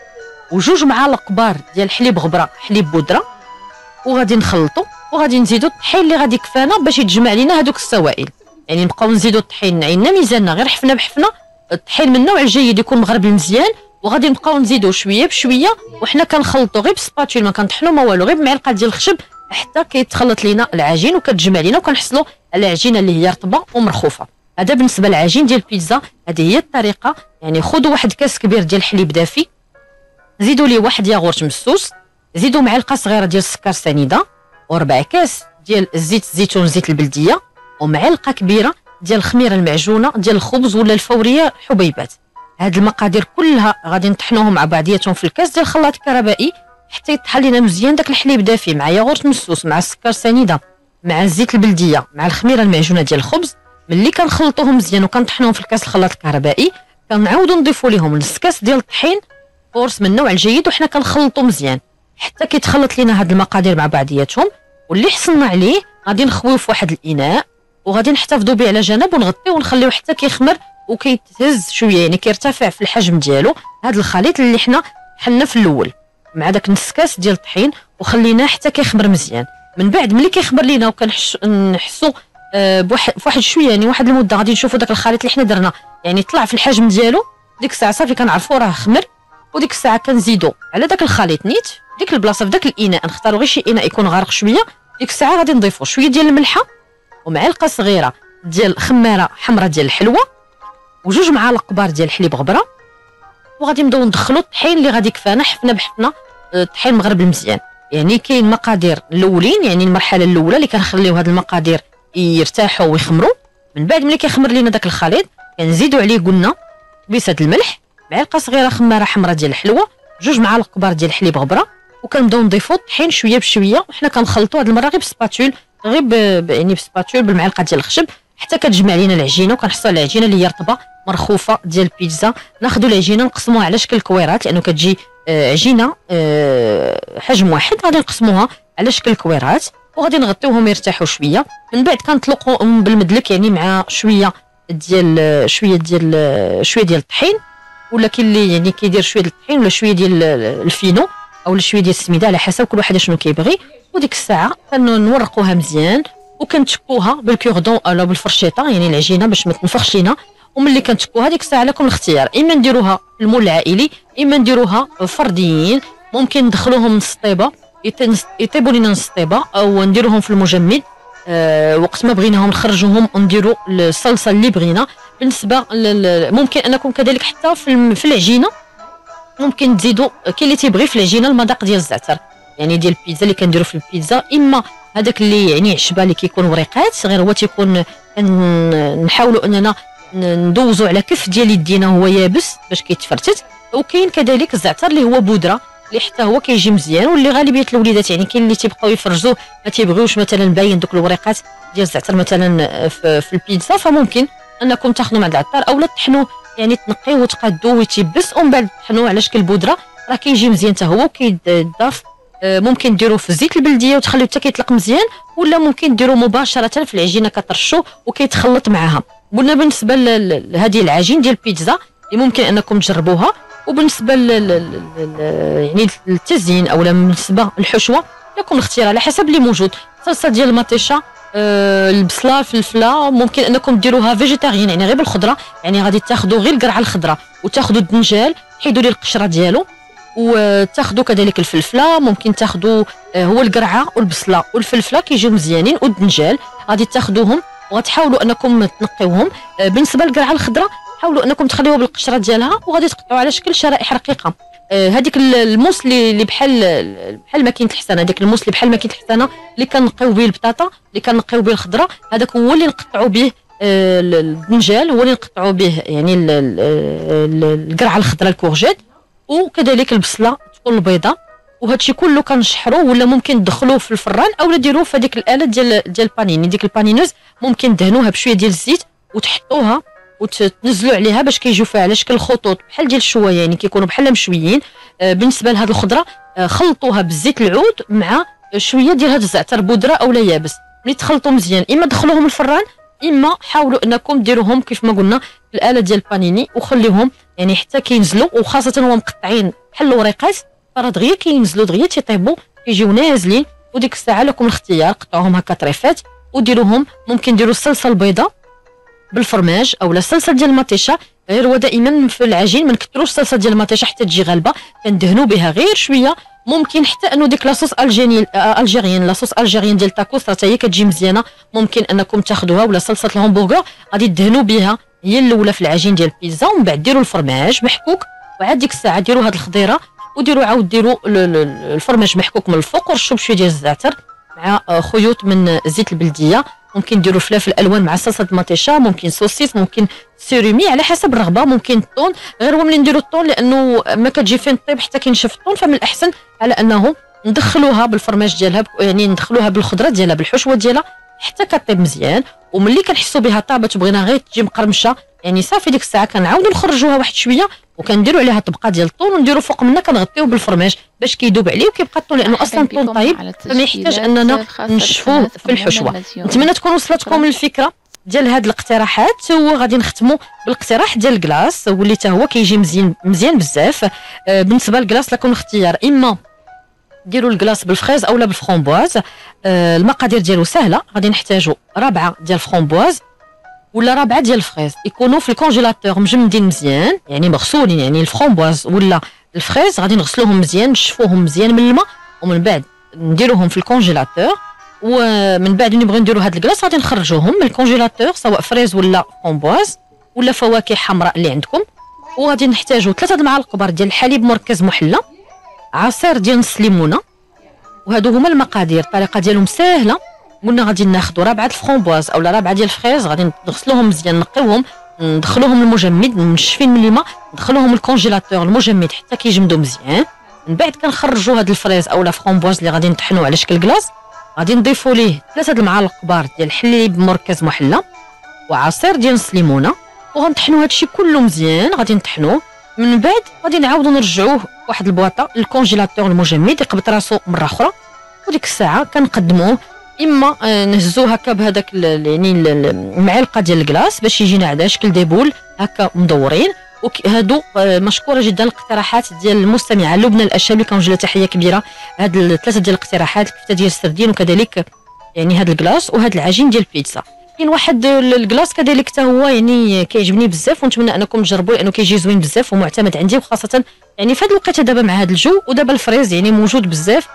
وجوج معالق كبار ديال حليب غبره حليب بودره، وغادي نخلطوا وغادي نزيدوا الطحين اللي غادي يكفانا باش يتجمع لينا هذوك السوائل. يعني نبقاو نزيدوا الطحين، عينا ميزاننا غير حفنه بحفنه، الطحين من النوع الجيد يكون مغربل مزيان، وغادي نبقاو نزيدوا شويه بشويه وحنا كنخلطوا غير بسباتول، ما كنطحنوا ما والو، غير بمعلقه ديال الخشب حتى كيتخلط لينا العجين وكتجمع لينا وكنحصلوا على عجينه اللي هي رطبه ومرخوفه. هذا بالنسبه للعجين ديال البيتزا. هذه هي الطريقه. يعني خذوا واحد كاس كبير ديال الحليب دافي، زيدوا ليه واحد ياغورت مسوس، زيدوا معلقه صغيره ديال السكر سنيده، وربع كاس ديال زيت الزيتون زيت البلديه، ومعلقه كبيره ديال الخميره المعجونه ديال الخبز ولا الفوريه حبيبات. هاد المقادير كلها غادي نطحنوهم مع بعضياتهم في الكاس ديال الخلاط الكهربائي حتى يطحن لينا مزيان داك الحليب دافي مع ياغورت مسوس مع السكر سنيده مع الزيت البلديه مع الخميره المعجونه ديال الخبز. ملي كنخلطوهم مزيان وكنطحنوهم في الكاس الخلاط الكهربائي، كنعاودوا نضيفوا ليهم نص كاس ديال الطحين قرص من النوع الجيد، وحنا كنخلطوا مزيان حتى كيتخلط لينا هاد المقادير مع بعضياتهم. واللي حصلنا عليه غادي نخويو في واحد الاناء وغادي نحتفظوا به على جنب ونغطيه ونخليوه حتى كيخمر وكيتهز شويه، يعني كيرتفع في الحجم ديالو. هذا الخليط اللي حنا حنا في الاول مع داك نص كاس ديال الطحين وخليناه حتى كيخمر مزيان. من بعد ملي كيخمر لينا وكنحسوا بواحد شويه، يعني واحد المده غادي نشوفوا داك الخليط اللي حنا درنا يعني طلع في الحجم ديالو، ديك الساعه صافي كنعرفوا راه خمر. وديك الساعه كنزيدوا على داك الخليط نيت ديك البلاصه في داك الاناء، نختاروا غير شي اناء يكون غارق شويه. ديك الساعه غادي نضيفوا شويه ديال الملحه ومعلقه صغيره ديال خماره حمراء ديال الحلوه وجوج معالق كبار ديال الحليب غبره، وغادي نبداو ندخلوا الطحين اللي غادي يكفانا حفنه بحفنه، الطحين مغربل مزيان. يعني كاين مقادير الاولين، يعني المرحله الاولى اللي كنخليو هاد المقادير يرتاحوا ويخمروا. من بعد ملي كيخمر لينا داك الخليط كنزيدوا عليه قلنا بيسه الملح، معلقه صغيره خماره حمراء ديال الحلوه، جوج معالق كبار ديال الحليب غبره، وكنبداو نضيفوا الطحين شويه بشويه، وحنا كنخلطوا هاد المره غير بسباتول، غير يعني بسباتول بالمعلقه ديال الخشب حتى كتجمع لينا العجينه وكنحصلوا على العجينه اللي هي رطبه مرخوفه ديال البيتزا. ناخذوا العجينه نقسموها على شكل كويرات لانه كتجي عجينه حجم واحد، غادي نقسموها على شكل كويرات وغادي نغطيوهم يرتاحوا شويه. من بعد كنطلقوهم بالمدلك يعني مع شويه ديال الطحين، ولا كاين اللي يعني كيدير شويه ديال الطحين ولا شويه ديال الفينو او شويه ديال السميده على حسب كل واحد شنو كيبغي. وديك الساعه كنورقوها مزيان وكنتشكوها بالكوردون او بالفرشيطه، يعني العجينه باش ما تنفخش لينا. وملي كنتشكوها ديك الساعه لكم الاختيار، اما نديروها المول العائلي اما نديروها فرديين، ممكن ندخلوهم نص طيبه يطيبوا لينا نص طيبه، او نديروهم في المجمد وقت ما بغيناهم نخرجوهم ونديروا الصلصه اللي بغينا. بالنسبه ممكن انكم كذلك حتى في العجينه ممكن تزيدوا، كاين اللي تيبغي في العجينه المذاق ديال الزعتر، يعني ديال البيتزا اللي كنديروا في البيتزا، اما هذاك اللي يعني عشبه اللي كيكون وريقات غير هو تيكون نحاولوا اننا ندوزوا على كف ديال يدينا هو يابس باش كيتفرتت. وكاين كذلك الزعتر اللي هو بودره اللي حتى هو كيجي مزيان، واللي غالبيه الوليدات يعني كاين اللي تيبقاو يفرجوه ما تيبغيوش مثلا باين دوك الوريقات ديال الزعتر مثلا في البيتزا، فممكن انكم تاخذوا مع العطار اولا تطحنوا يعني تنقيوه وتقادوه ويتيبس ومن بعد تطحنوه على شكل بودره، راه كيجي مزيان حتى هو وكيضاف. ممكن ديروه في الزيت البلديه وتخليوه حتى كيطلق مزيان، ولا ممكن ديروه مباشره في العجينه كترشوه وكيتخلط معها. قلنا بالنسبه لهذه العجين ديال البيتزا اللي ممكن انكم تجربوها. وبالنسبه يعني للتزيين او بالنسبه للحشوه لكم الاختيار على حسب اللي موجود. صلصه ديال المطيشه، البصله، الفلفله، ممكن انكم ديروها فيجيتاريين يعني غير بالخضره، يعني غادي تاخذوا غير القرعه الخضراء وتاخذوا الدنجال تحيدوا ليه القشره ديالو، وتاخذوا كذلك الفلفله، ممكن تاخذوا هو القرعه والبصله والفلفله كيجيو مزيانين، والدنجال غادي تاخذوهم وغتحاولوا انكم تنقيوهم. بالنسبه للقرعه الخضراء حاولوا انكم تخليوها بالقشره ديالها وغادي تقطعوا على شكل شرائح رقيقه. هذيك الموس اللي بحال ماكينه الحسانه، هذاك الموس اللي بحال ماكينه الحسانه اللي كنقيو به البطاطا اللي كنقيو به الخضره، هذاك هو اللي نقطعوا به الدنجال، هو اللي نقطعوا به يعني القرعه الخضراء الكورجيت، وكذلك البصله تكون البيضاء. وهذا الشيء كله كنشحروه، ولا ممكن تدخلوه في الفران اولا ديروه في هذيك الاله ديال البانيني، ديك البانينوز ممكن دهنوها بشويه ديال الزيت وتحطوها وتنزلوا عليها باش كيجيو فيها على شكل خطوط بحال ديال الشوايه، يعني كيكونوا بحال مشويين. بالنسبه لهاد الخضره خلطوها بالزيت العود مع شويه ديال هاد الزعتر بودره اولا يابس. ملي تخلطوا مزيان اما دخلوهم الفران اما حاولوا انكم ديروهم كيف ما قلنا في الاله ديال البانيني وخليهم يعني حتى كينزلوا، وخاصه هو مقطعين بحال الوريقات راه دغيا كينزلوا دغيا تيطيبوا كيجيو نازلين. وديك الساعه لكم الاختيار، قطعوهم هكا طريفات وديروهم. ممكن ديروا الصلصه البيضاء بالفرماج او لا الصلصه ديال المطيشه. غير هو دائما في العجين ما نكثروش الصلصه ديال المطيشه حتى تجي غالبه، كندهنوا بها غير شويه. ممكن حتى انه ديك لاصوص الجيريين لاصوص الجيريين ديال التاكوس راه هي كتجي مزيانه، ممكن انكم تاخذوها، ولا صلصه الهمبرغر غادي تدهنوا بها هي الاولى في العجين ديال البيتزا، ومن بعد ديروا الفرماج محكوك، وعاد ديك الساعه ديروا هاد الخضيره وديروا عاود ديروا الفرماج محكوك من الفوق، ورشوا بشويه ديال الزعتر مع خيوط من زيت البلديه. ممكن ديروا فلافل الوان مع صلصه المطيشه، ممكن سوسيس، ممكن سيرومي على حسب الرغبه، ممكن الطون. غير هو ملي نديروا الطون لانه ما كتجي فين طيب حتى كينشف الطون، فمن الاحسن على انه ندخلوها بالفرماج ديالها، يعني ندخلوها بالخضره ديالها بالحشوه ديالها حتى كطيب مزيان. وملي كنحسوا بها طابت وبغينا غير تجي مقرمشه يعني صافي ديك الساعه كنعاودوا نخرجوها واحد شويه وكنديروا عليها طبقه ديال الطون ونديروا فوق منها كنغطيوه بالفرماج باش كيذوب عليه وكيبقى الطون، لانه اصلا الطون طيب فما يحتاج اننا نشفوه في الحشوه. نتمنى تكون وصلتكم الفكره ديال هاد الاقتراحات، وغادي نختموا بالاقتراح ديال الكلاص واللي حتى هو كيجي مزيان بزاف. بالنسبه للكلاص لكم اختيار، اما ديروا الكلاص بالفريز اولا بالفرomboise. المقادير ديالو سهله، غادي نحتاجوا ربعه ديال الفرomboise ولا ربعه ديال الفريز يكونوا في الكونجيلاتور مجمدين مزيان، يعني مغسولين. يعني الفرomboise ولا الفريز غادي نغسلوهم مزيان، نشفوهم مزيان من الماء، ومن بعد نديروهم في الكونجيلاتور. ومن بعد نبغي نديروا هاد الكلاص غادي نخرجوهم من الكونجيلاتور سواء فريز ولا فرomboise ولا فواكه حمراء اللي عندكم. وغادي نحتاجوا 3 المعالق كبار ديال الحليب مركز محلى، عصير ديال نص ليمونه. وهادو هما المقادير، الطريقه ديالهم ساهله. قلنا غادي ناخذوا ربعه الفرomboise اولا ربعه ديال الفريز، غادي نغسلوهم مزيان، نقيوهم، ندخلوهم المجمد منشفين من الماء، ندخلوهم الكونجيلاتور المجمد حتى كيجمدوا مزيان. من بعد كنخرجوا هاد الفريز اولا فرomboise اللي غادي نطحنوا على شكل كلاص، غادي نضيفوا ليه 3 المعالق كبار ديال الحليب مركز محلى وعصير ديال نص ليمونه، وغنطحنوا هادشي كله مزيان. غادي نطحنوه، من بعد غادي نعاودوا نرجعوه واحد البواطه للكونجيلاتور المجمد يقبض راسو مره اخرى. وديك الساعه كنقدموه اما نهزوه هكا بهذاك يعني المعلقه ديال الكلاص باش يجينا على شكل ديبول هكا مدورين. وهادو مشكوره جدا الاقتراحات ديال المستمعه لبنى الاشابي، كنوجه لها تحيه كبيره. هاد الثلاثه ديال الاقتراحات، الكفته ديال السردين وكذلك يعني هاد الكلاص وهاد العجين ديال البيتزا. كاين واحد الكلاص كذلك حتى هو يعني كيعجبني بزاف، ونتمنى انكم تجربوه لانه كيجي زوين بزاف ومعتمد عندي، وخاصه يعني في هاد الوقيته دابا مع هاد الجو، ودابا الفريز يعني موجود بزاف.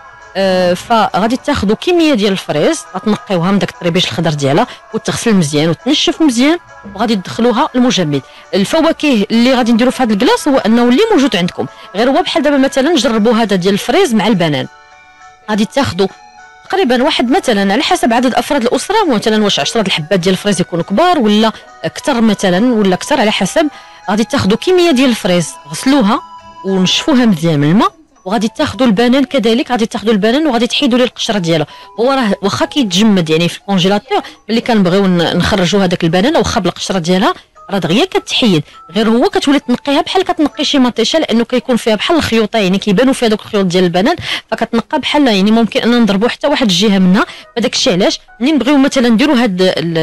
فغادي تاخذوا كميه ديال الفريز غتنقيوها من داك الطريبيش الخضر ديالها وتغسل مزيان وتنشف مزيان، وغادي تدخلوها المجمد. الفواكه اللي غادي نديروا في هذا الكلاص هو انه اللي موجود عندكم، غير هو بحال دابا مثلا جربوا هذا ديال الفريز مع البنان. غادي تاخذوا تقريبا واحد مثلا على حسب عدد افراد الاسره، مثلا واش 10 الحبات ديال الفريز يكونوا كبار ولا اكثر مثلا ولا اكثر على حسب. غادي تاخذوا كميه ديال الفريز غسلوها ونشفوها مزيان من الماء، وغادي تاخذوا البنان كذلك، غادي تاخذوا البنان وغادي تحيدوا ليه القشره ديالو. هو راه واخا كيتجمد يعني في الكونجيلاتور، ملي كنبغيو نخرجوا هذاك البنان واخا بالقشره ديالها راه دغيا كتحيد، غير هو كتولي تنقيها بحال كتنقي شي مطيشه، لانه كيكون فيها بحال الخيوطه يعني كيبانوا فيها دوك الخيوط ديال البنان، فكتنقى بحال يعني ممكن ان نضربوا حتى واحد الجهه منها. فداك الشيء علاش ملي نبغيو مثلا نديروا هاد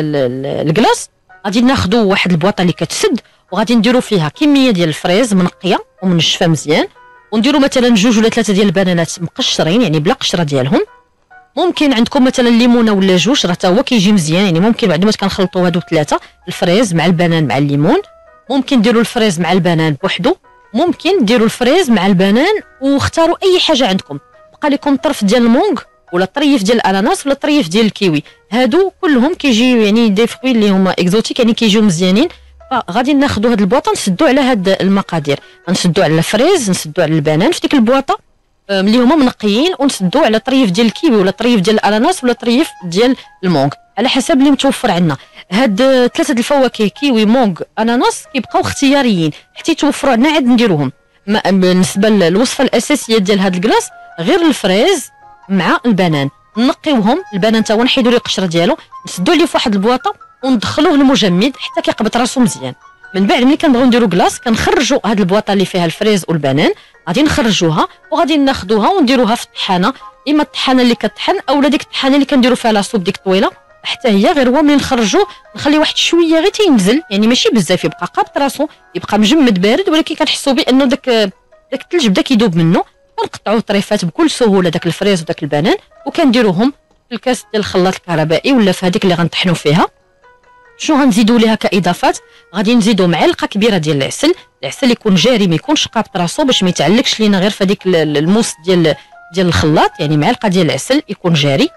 الكلاص غادي ناخذوا واحد البواطه اللي كتسد، وغادي نديروا فيها كميه ديال الفريز منقيه ومنشفه مزيان، ونديروا مثلا 2 ولا 3 ديال البنانات مقشرين يعني بلا قشره ديالهم. ممكن عندكم مثلا الليمونه ولا جوج راه حتى هو كيجي مزيان، يعني ممكن بعد ما كنخلطوا هادو 3 الفريز مع البنان مع الليمون. ممكن ديروا الفريز مع البنان بوحدو، ممكن ديروا الفريز مع البنان، واختاروا اي حاجه عندكم. بقى لكم طرف ديال المونغ ولا طريف ديال الاناناس ولا طريف ديال الكيوي، هادو كلهم كيجيو يعني دي فروي اللي هما اكزوتيك يعني كيجيو مزيانين. فغادي ناخذوا هاد البواطه نسدوا على هاد المقادير، نسدوا على الفريز نسدوا على البنان في ديك البواطه اللي هما منقيين، ونسدوا على طريف ديال الكيوي ولا طريف ديال الاناناس ولا طريف ديال المونغ على حسب اللي متوفر عندنا. هاد 3 الفواكه كيوي مونغ اناناس كيبقاو اختياريين حتى يتوفروا عندنا عاد نديروهم. بالنسبه للوصفه الاساسيه ديال هاد الكلاص غير الفريز مع البنان، نقيوهم البنان تا هو نحيدوا ليه القشره ديالو، نسدوا ليه في واحد البواطه وندخلوه المجمد حتى كيقبض راسو مزيان. من بعد ملي كنبغيو نديرو كلاص كنخرجوا هاد البواطه اللي فيها الفريز والبنان، غادي نخرجوها وغادي ناخذوها ونديروها في الطحانه، اما الطحانه اللي كطحن اولا ديك الطحانه اللي كنديروا فيها لاصوب ديك طويله حتى هي، غير هو ملي نخرجوه نخلي واحد شويه غير تينزل، يعني ماشي بزاف، يبقى قابط راسو، يبقى مجمد بارد، ولكن كنحسوا بانه داك الثلج بدا كيذوب منه. كنقطعوا طريفات بكل سهوله، داك الفريز وداك البنان، وكنديروهم في الكاس ديال الخلاط الكهربائي ولا في هذيك اللي غنطحنوا فيها. شنو غنزيدوا ليها كاضافات؟ غادي نزيدوا معلقه كبيره ديال العسل يكون جاري، ما يكونش قابط راسو باش ما يتعلقش لينا غير في هذيك الموس ديال الخلاط، يعني معلقه ديال العسل يكون جاري.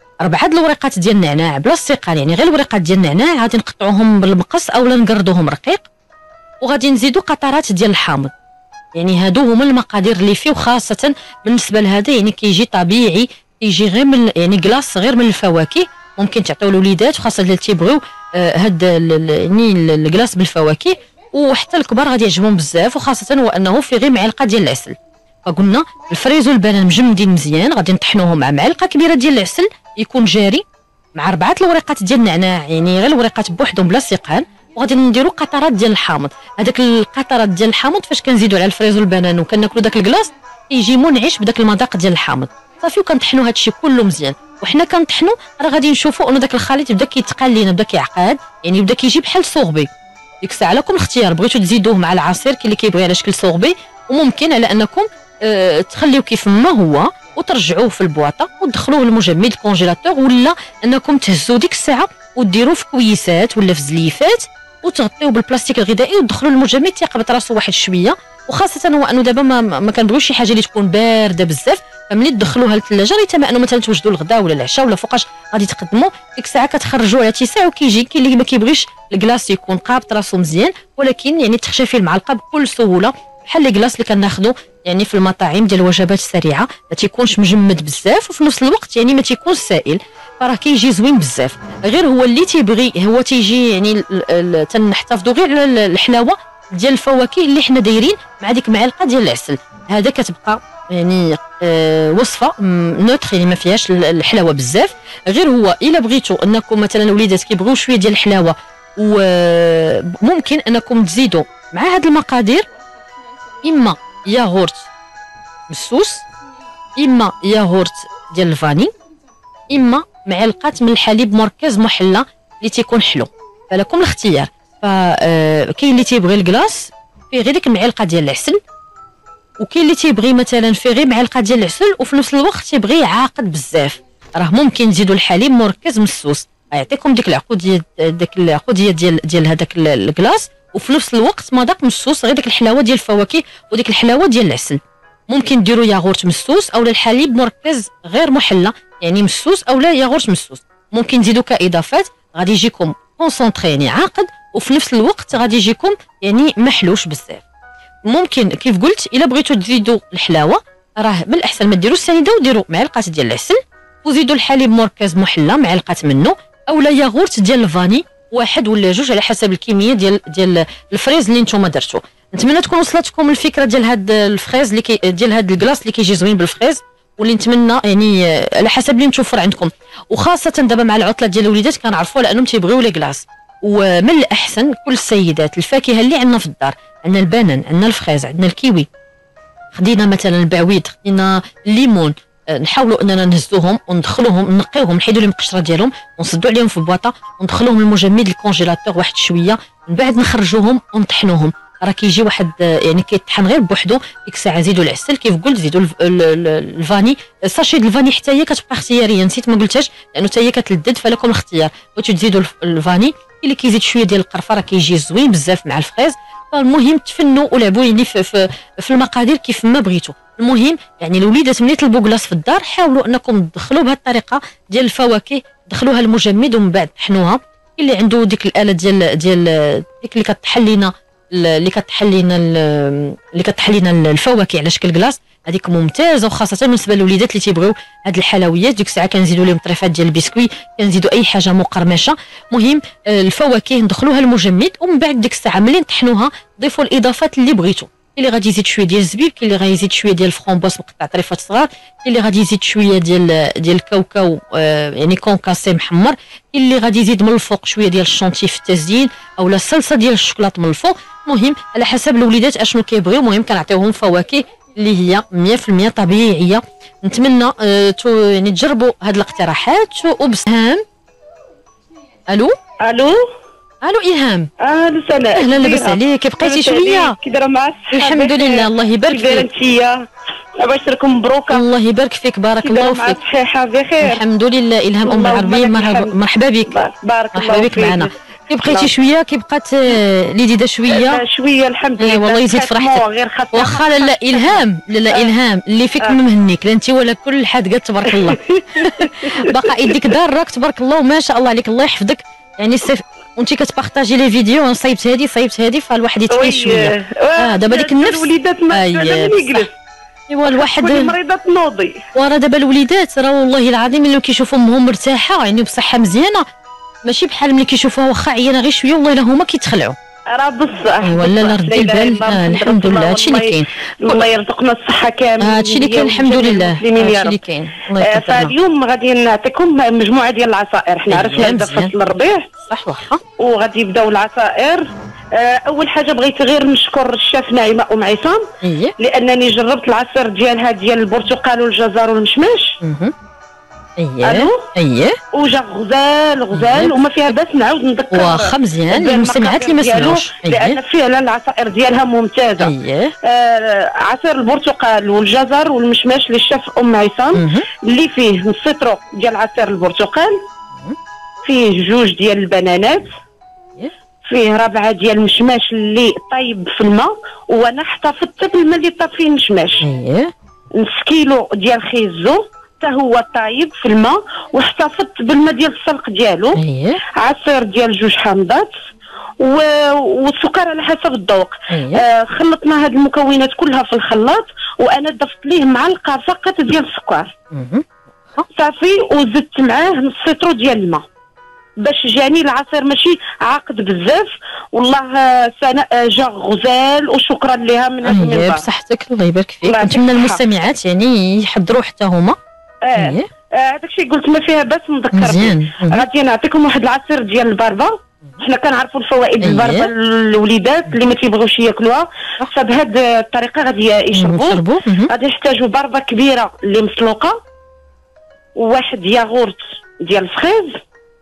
4 الوريقات ديال النعناع بلا السيقان، يعني غير الوريقات ديال النعناع غادي نقطعوهم بالمقص اولا نقردوهم رقيق. وغادي نزيدوا قطرات ديال الحامض، يعني هادو هما المقادير اللي فيه، وخاصه بالنسبه لهذا يعني كيجي طبيعي، كيجي غير من يعني كلاص غير من الفواكه. ممكن تعطيو الوليدات وخاصه اللي تيبغيو هاد يعني الكلاص بالفواكه، وحتى الكبار غادي يعجبهم بزاف، وخاصه هو انه فيه غير معلقه ديال العسل. فقلنا الفريز والبنان مجمدين مزيان، غادي نطحنوهم مع معلقه كبيره ديال العسل يكون جاري، مع 4 الوريقات ديال النعناع، يعني غير الوريقات بوحدهم بلا سيقان. وغادي نديروا قطرات ديال الحامض. هذاك القطرات ديال الحامض فاش كنزيدوا على الفريز والبنان وكناكلوا داك الكلاص يجي منعش بداك المذاق ديال الحامض صافي. وكنطحنوا هذا الشيء كله مزيان، وحنا كنطحنوا راه غادي نشوفوا انه داك الخليط بدا كيتقال لينا، بدا كيعقاد، يعني بدا كيجي بحال صوغبي. ديك الساعه لكم الاختيار، بغيتوا تزيدوه مع العصير كاين اللي كيبغي على شكل صوغبي، وممكن على انكم تخليوه كيف ما هو وترجعوه في البواطه وتدخلوه للمجمد الكونجيلاتور، ولا انكم تهزوا ديك الساعه وديروه في كويسات ولا في زليفات وتغطيوه بالبلاستيك الغذائي وتدخلوا للمجمد تيقبط راسو واحد شويه. وخاصه هو انه دابا ما كنبغيوش شي حاجه اللي تكون بارده بزاف، فملي تدخلوها للثلاجه ريتما انه مثلا توجدوا الغداء ولا العشاء ولا فوقاش غادي تقدموا، ديك الساعه كتخرجوا على اتساع. وكيجي كاين اللي ما كيبغيش الكلاص يكون قابط راسو مزيان، ولكن يعني تخشى فيه المعلقه بكل سهوله، بحال الكلاص اللي كناخذوا يعني في المطاعم ديال الوجبات السريعه، ما تيكونش مجمد بزاف وفي نفس الوقت يعني ما تيكونش سائل، فراه كيجي زوين بزاف. غير هو اللي تيبغي هو تيجي يعني تنحتفظوا غير على الحلاوه ديال الفواكه اللي حنا دايرين مع ديك معلقه ديال العسل، هذا كتبقى يعني وصفه نوتر، يعني ما فيهاش الحلاوه بزاف. غير هو الا بغيتوا انكم مثلا الوليدات كيبغيو شويه ديال الحلاوه، وممكن انكم تزيدوا مع هاد المقادير اما ياغورت مسوس، اما ياغورت ديال الفاني، اما معلقه من الحليب مركز محلى اللي تيكون حلو، فلكم الاختيار. فكاين اللي تيبغي الكلاص فيه غير ديك المعلقه ديال العسل، وكاين اللي تيبغي مثلا فيه غير معلقه ديال العسل وفي نفس الوقت تيبغي عاقد بزاف، راه ممكن تزيدوا الحليب مركز مسوس، يعطيكم ديك العقوديه ديال هذاك الكلاص، وفي نفس الوقت مذاق مسوس، غير ديك الحلاوه ديال الفواكه وديك الحلاوه ديال العسل. ممكن ديروا ياغورت مسوس اولا الحليب مركز غير محلى، يعني مسوس اولا ياغورت مسوس. ممكن تزيدوا كاضافات غادي يجيكم كونسونطري يعني عاقد، وفي نفس الوقت غادي يجيكم يعني محلوش بزاف. ممكن كيف قلت الا بغيتوا تزيدوا الحلاوه راه من الاحسن ما ديروش السنيده وديروا معلقه ديال العسل، وزيدوا الحليب مركز محلى معلقه منه، اولا ياغورت ديال الفاني 1 ولا 2 على حسب الكميه ديال الفريز اللي نتوما درتو. نتمنى تكون وصلتكم الفكره ديال هاد الفريز اللي ديال هاد الكلاص اللي كيجي زوين بالفريز، واللي نتمنى يعني على حسب اللي متوفر عندكم، وخاصه دابا مع العطله ديال الوليدات كنعرفوا لانهم تيبغيو لي كلاص. ومن الاحسن كل السيدات الفاكهه اللي عندنا في الدار، عندنا البنان، عندنا الفريز، عندنا الكيوي، خدينا مثلا البعويد، خدينا الليمون، نحاولوا اننا نهزوهم وندخلوهم نقيوهم نحيدوا لهم القشره ديالهم ونصدوا عليهم في البواطه وندخلوهم للمجمد الكونجيلاتور واحد شويه، من بعد نخرجوهم ونطحنوهم، راه كيجي واحد يعني كيطحن غير بوحدو. ديك الساعه زيدوا العسل كيف قلت، زيدوا الفاني، ساشي د الفاني حتى هي كتبقى اختياريه، نسيت ما قلتهاش لانه حتى هي كتلذذ، فلكم الاختيار. بغيتوا تزيدوا الفاني اللي كيزيد شويه ديال القرفه راه كيجي زوين بزاف مع الفريز. فالمهم تفنوا ولعبوا يعني في المقادير كيف ما بغيتوا. المهم يعني الوليدات ملي يطلبوا كلاص في الدار حاولوا انكم تدخلوا بهذه الطريقه ديال الفواكه، دخلوها المجمد ومن بعد طحنوها. اللي عنده ديك الاله ديال ديك اللي كتحل لنا الفواكه على شكل كلاص، هذيك ممتازه، وخاصه بالنسبه للوليدات اللي تيبغيو هاد الحلويات. ديك الساعه كنزيدوا لهم طريفات ديال البسكوي، كنزيدوا اي حاجه مقرمشه. مهم الفواكه ندخلوها المجمد، ومن بعد ديك الساعه ملي نطحنوها ضيفوا الاضافات اللي بغيتوا. اللي غادي يزيد شويه ديال الزبيب، كاين اللي غادي يزيد شويه ديال الفرomبوز مقطع طريفات صغار، كاين اللي غادي يزيد شويه ديال الكاوكاو يعني كونكاسي محمر، كاين اللي غادي يزيد من الفوق شويه ديال الشونتي في التزيين، اولا الصلصه ديال الشوكولاط من الفوق. مهم على حسب الوليدات اشنو كيبغيو. المهم كنعطيوهم فواكه اللي هي 100% طبيعيه. نتمنى يعني تجربوا هاد الاقتراحات وبسهام. الو الو الهام. الو سناء. اهلا لاباس عليك؟ كي بقيتي شويه؟ كي دايره مع الصحه؟ الحمد لله الله يبارك فيك. انتيا لاباس لكم؟ مبروكه. الله يبارك فيك بارك الله فيك. صحيحه بخير الحمد لله. الهام ام عربيه مرحبا بك. بارك الله مرحبا بك معنا. كي بقيتي شويه كي بقات ليديده شويه الحمد لله. والله يزيد فرحتك. واخا لا الهام الهام اللي فيك مهنيك لا انت ولا كل حد قال تبارك الله. باقا يديك دارك تبارك الله وما شاء الله عليك الله يحفظك. يعني وانت كتبارطاجي لي فيديو انا صايبت هذه فالواحد يتحيد شويه. دابا ديك النفس الوليدات ما يجلس. ايوا الواحد مريضه تنوضي. وراه دابا الوليدات راه والله العظيم اللي كيشوفوا امهم مرتاحه يعني بصحه مزيانه ماشي بحال ملي كيشوفوها واخا عيانه غير شويه والله الا هما كيتخلعوا. راه بصح. ايوا لا ردي البال. الحمد لله هادشي اللي كاين. الله يرزقنا الصحه كامل. هادشي اللي كاين الحمد لله. هادشي اللي كاين. فاليوم غادي نعطيكم مجموعه ديال العصائر. حنا عرفنا هذا فصل الربيع صح واخا وغادي يبداو العصائر. اول حاجه بغيت غير نشكر الشاف نعيمه ام عصام لانني جربت العصير ديالها ديال البرتقال والجزر والمشماش. وجا غزال وما فيها باس نعاود نذكر واخا مزيان للمستمعات اللي ما سمعوش لان فعلا العصائر ديالها ممتازه. عصير البرتقال والجزر والمشماش للشاف ام عصام اللي فيه السيترو ديال عصير البرتقال، فيه جوج ديال البنانات، فيه ربعه ديال المشماش اللي طايب في الماء وانا احتفظت بالماء اللي طاب فيه المشماش. نص كيلو ديال خيزو حتى هو طايب في الماء واحتفظت بالماء ديال السلق ديالو. عصير ديال جوج حامضات والسكر على حسب الذوق. خلطنا هاد المكونات كلها في الخلاط وانا ضفت ليه معلقه فقط ديال السكر صافي وزدت معاه نص سيترو ديال الماء باش جاني العصير ماشي عاقد بزاف. والله سناء جا غزال وشكرا لها من المنبر. بصحتك الله يبارك فيك. نتمنى المستمعات يعني يحضروا حتى هما. هذاك الشيء قلت ما فيها باس نذكر مزيان. غادي نعطيكم واحد العصير ديال البربه. حنا كنعرفوا الفوائد البربه للوليدات اللي ما تيبغيوش ياكلوها فبهذه الطريقه غادي يشربوا. غادي نحتاجوا بربه كبيره اللي مسلوقه وواحد ياغورت ديال الفخيز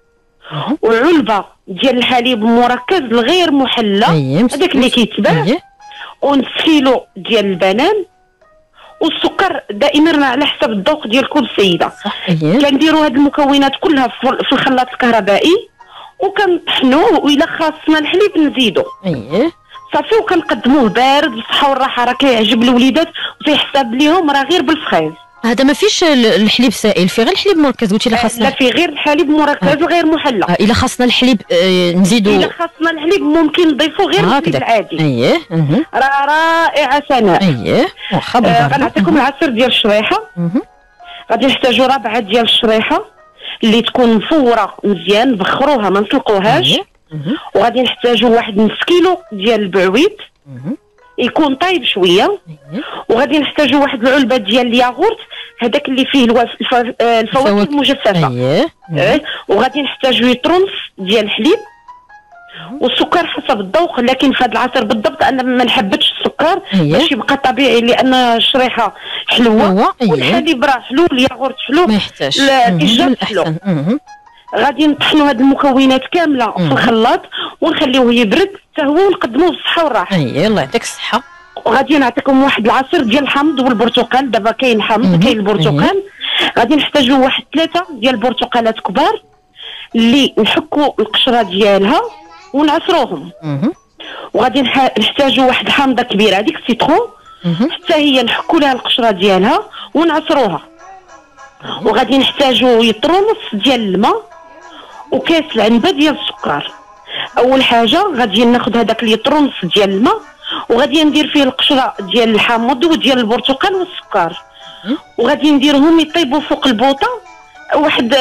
وعلبه ديال الحليب مركز الغير محلى هذاك اللي كيتباع ونص كيلو ديال البنان والسكر دائما على حسب الذوق ديال كل سيده. كنديروا هاد المكونات كلها في الخلاط الكهربائي وكنطحنوه والا خاصنا الحليب نزيدو صافي وكنقدموه بارد بالصحه والراحه. راه كيعجب الوليدات وتيحسب ليهم راه غير بالفخيز. هذا ما فيش الحليب سائل فيه غير الحليب مركز قلتي. لا خاصنا لا فيه غير الحليب مركز غير محلى. الا خاصنا الحليب نزيدو. الا خاصنا الحليب ممكن نضيفوا غير الحليب العادي. راه رائعه سناء. واخا غنعطيكم العصير ديال الشريحه. غادي نحتاجوا ربعه ديال الشريحه اللي تكون مفوره مزيان بخروها ما نسلقوهاش. وغادي نحتاجوا واحد نص كيلو ديال البعويد يكون طايب شويه. وغادي نحتاجوا واحد العلبه ديال الياغورت هذاك اللي فيه الفواكه المجففه. وغادي نحتاجوا يطرنس ديال الحليب والسكر حسب الذوق. لكن في هذا العصير بالضبط انا ما نحبتش السكر باش يبقى طبيعي لان الشريحه حلوه والحليب راه حلو الياغورت حلو ما يحتاجش الدجاج حلو. غادي نطحنوا هاد المكونات كامله في الخلاط ونخليوه يبرد حتى هو ونقدموه بالصحه والراحه. الله يعطيك الصحه. وغادي نعطيكم واحد العصير ديال الحامض والبرتقال. دابا كاين الحامض كاين البرتقال. غادي نحتاجوا واحد 3 ديال البرتقالات كبار اللي نحكوا القشره ديالها ونعصروهم. وغادي نحتاجوا واحد الحامضه كبيره هذيك السيترون حتى هي نحكوا لها القشره ديالها ونعصروها. وغادي نحتاجوا يطرونس ديال الماء وكاس العنبه ديال السكر. اول حاجه غادي ناخذ هذاك اليطرونس ديال الماء وغادي ندير فيه القشره ديال الحامض وديال البرتقال والسكر وغادي نديرهم يطيبوا فوق البوطه واحد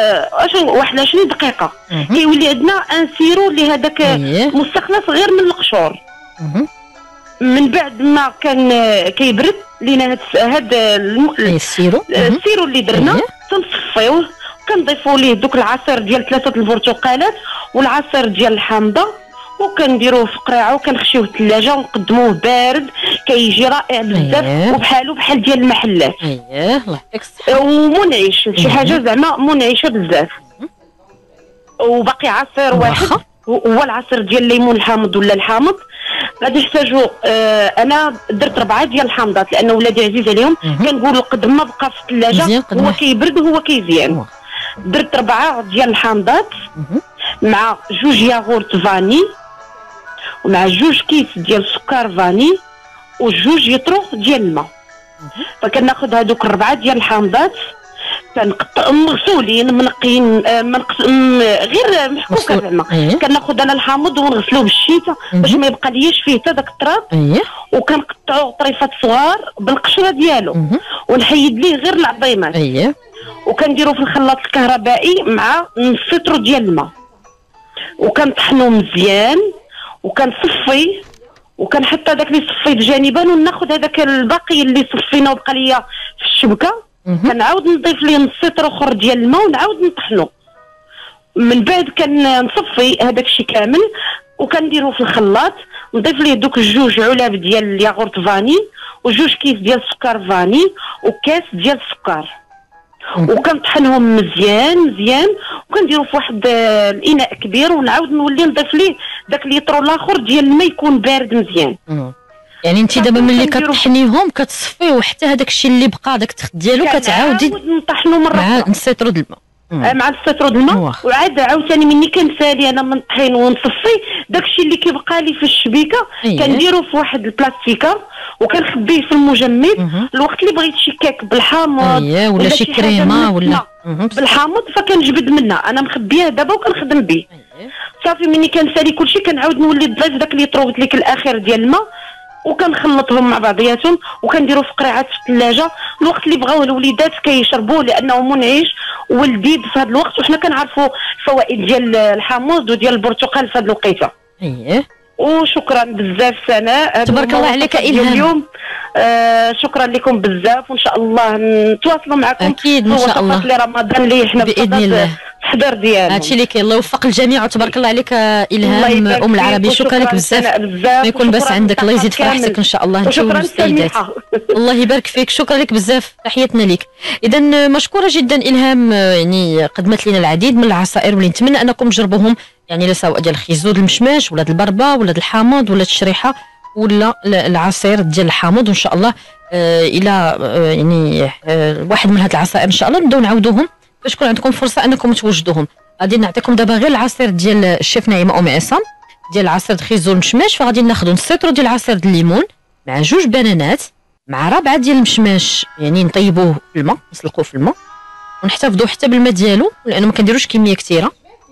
20 دقيقه. كيولي عندنا انسيرو اللي هذاك مستخلص غير من القشور. من بعد ما كان كيبرد لينا هاد السيرو اللي درنا تنصفيوه كنضيفوا ليه دوك العصير ديال 3 البرتقالات والعصير ديال الحامضه وكنديروه في قريعه وكنخشيوه الثلاجه ونقدموه بارد كيجي رائع بزاف وبحالو بحال ديال المحلات. الله يعطيك الصحه. ومنعش شي حاجه زعما منعشه بزاف. وباقي عصير واحد هو العصير ديال الليمون الحامض ولا الحامض. غادي يحتاجوا انا درت 4 ديال الحامضات لان ولادي عزيز عليهم. كنقول قد ما بقى في الثلاجه هو كيبرد وهو كيزيان. درت 4 ديال الحامضات مع 2 ياغورت فاني ومع 2 كيس ديال السكر فاني و2 يطرو ديال الماء. فكناخذ هذوك 4 ديال الحامضات كنقطعهم مغسولين منقيين غير محكوكه زعما. كناخذ انا الحامض ونغسلوه بالشيته باش ما يبقى ليش فيه حتى داك التراب. وكنقطعو طريفات صغار بالقشره ديالو ونحيد ليه غير العظيمات. وكنديرو في الخلاط الكهربائي مع نص لتر ديال الماء وكنطحنو مزيان وكنصفي وكنحط هذاك اللي صفيت جانبا وناخذ هذاك الباقي اللي صفينا وبقى ليا في الشبكه. كنعاود نضيف ليه نص لتر اخر ديال الماء ونعاود نطحنو. من بعد كنصفي هذاك الشيء كامل وكنديروه في الخلاط. نضيف ليه دوك 2 علاب ديال الياغورت فاني و2 كيس ديال السكر فاني وكاس ديال السكر وكنطحنهم مزيان وكنديرو في واحد الاناء كبير ونعاود نولي نضيف ليه داك الليتر الاخر ديال الماء يكون بارد مزيان. يعني انت دابا ملي كتطحنيهم كتصفيو حتى هذاك الشيء اللي بقى داك التخت ديالو كتعاودي نطحنو مره مع نص لتر د الماء. مع نص لتر د الماء وعاد عاوتاني مني كنسالي انا من طحين ونصفي داك الشيء اللي كيبقى لي في الشبيكه كنديرو في واحد البلاستيكه وكنخبيه في المجمد. الوقت اللي بغيت شي كيك بالحامض ولا شي كريمه ولا بالحامض فكنجبد منها انا مخبيها دابا وكنخدم به. صافي مني كنسالي كلشي كنعاود نولي نضيف داك اللي طروت لك الاخير ديال الماء وكنخلطهم مع بعضياتهم وكنديروا في قريعات في الثلاجه. الوقت اللي بغاوه الوليدات كيشربوه لانه منعش ولذيذ في هذا الوقت وحنا كنعرفوا الفوائد ديال الحامض وديال البرتقال في هذه الوقيته. وشكرا بزاف سناء تبارك الله عليك الهام اليوم. شكرا لكم بزاف وان شاء الله نتواصلوا معكم اكيد ان شاء الله لرمضان اللي حنا باذن الله التحضير ديالو. هادشي اللي كاين. الله يوفق الجميع وتبارك الله عليك الهام ام العربي. شكرا لك بزاف ما يكون باس عندك. الله يزيد فرحتك ان شاء الله انت والسيدات. الله يبارك فيك. شكرا لك بزاف تحياتنا لك. اذا مشكوره جدا الهام يعني قدمت لنا العديد من العصائر واللي نتمنى انكم تجربوهم يعني لا سواء ديال الخيزود المشماش ولا البربه ولا الحامض ولا الشريحه ولا العصير ديال الحامض. وان شاء الله الى يعني واحد من هاد العصائر ان شاء الله نبداو نعاودوهم باش تكون عندكم فرصه انكم توجدوهم. غادي نعطيكم دابا غير العصير ديال الشيف نعيمه ام عصام ديال عصير الخيزو المشماش. فغادي ناخذ نص لتر ديال عصير الليمون مع 2 بنانات مع 4 ديال المشماش يعني نطيبوه في الماء نسلقوه في الماء ونحتفظوا حتى بالماء ديالو لانه ما كنديروش كميه كثيره.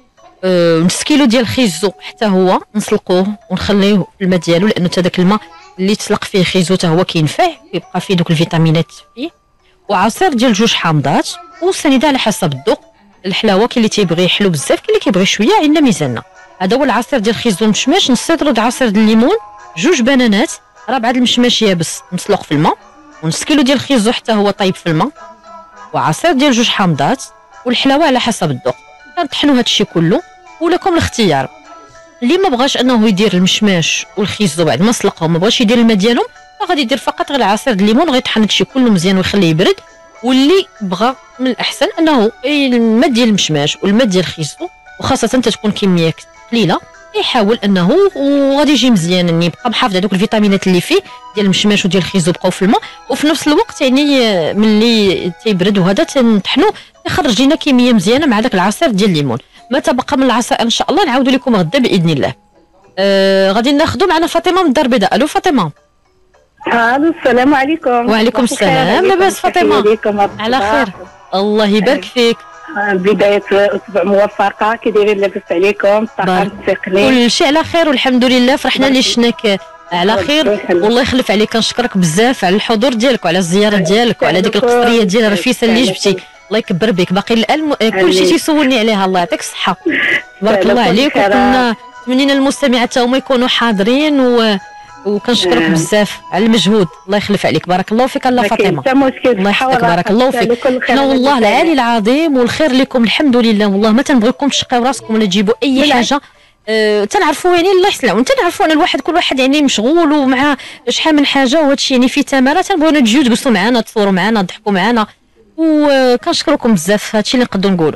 نص كيلو ديال الخيزو حتى هو نسلقوه ونخليوه في الماء ديالو لانه حتى داك الماء اللي تسلق فيه الخيزو حتى هو كينفع كيبقى فيه دوك الفيتامينات فيه. وعصير ديال 2 حامضات والسنيده على حسب الذوق. الحلاوه كاين اللي تيبغي حلو بزاف كاين اللي كيبغي شويه عندنا ميزاننا. هذا هو العصير ديال الخيزو المشماش. نص لتر د عصير ديال الليمون 2 بنانات 4 د المشماش يابس مسلوق في الماء ونص كيلو ديال الخيزو حتى هو طايب في الماء وعصير ديال 2 حامضات والحلاوه على حسب الذوق. كنطحنوا هذا الشيء كله ولكم الاختيار. اللي ما بغاش انه يدير المشماش والخيزو بعد ما سلقهم ما بغاش يدير الماء ديالهم فغادي يدير فقط غير عصير الليمون غيطحن هادشي كله مزيان ويخليه يبرد. واللي بغى من الاحسن انه الماء ديال المشماش والماء ديال الخيزو وخاصه تكون كميه قليله يحاول انه وغادي يجي مزيان يعني يبقى محافظ على دوك الفيتامينات اللي فيه ديال المشماش وديال الخيزو بقاو في الماء. وفي نفس الوقت يعني ملي تيبرد وهذا تنطحنوا يخرج لنا كميه مزيانه مع داك العصير ديال الليمون. ما تبقى من العصائر ان شاء الله نعاودوا لكم غدا باذن الله. غادي ناخذوا معنا فاطمه من الدار البيضاء. الو فاطمه. الو السلام عليكم. وعليكم السلام. لاباس فاطمه؟ على خير الله يبارك فيك. بدايه اسبوع موفقه كي دايرين لاباس عليكم الطاقم التقني؟ كل شيء على خير والحمد لله. فرحنا اللي شفناك على خير والله يخلف عليك. كنشكرك بزاف على الحضور ديالك وعلى الزياره ديالك وعلى ديك القصريه ديال الرفيسه اللي جبتي. الله يكبر بك. باقي الان كلشي تيسولني عليها. الله يعطيك الصحه تبارك الله عليك. وكنا تمنينا المستمعات حتى هما يكونوا حاضرين وكنشكرك بزاف على المجهود. الله يخلف عليك. بارك الله فيك. الله فاطمه الله يحفظك. بارك الله فيك. حنا والله العالي العظيم والخير لكم الحمد لله. والله ما تنبغيكم تشقيو راسكم ولا تجيبوا اي حاجه. تنعرفوا يعني الله يسلم تنعرفوا ان الواحد كل واحد يعني مشغول ومع شحال من حاجه وهذا الشيء يعني فيه ثمره. تنبغيو تجيو تجلسوا معنا تصوروا معنا تضحكوا معنا وكنشكركم بزاف. هادشي اللي نقدروا نقولوا.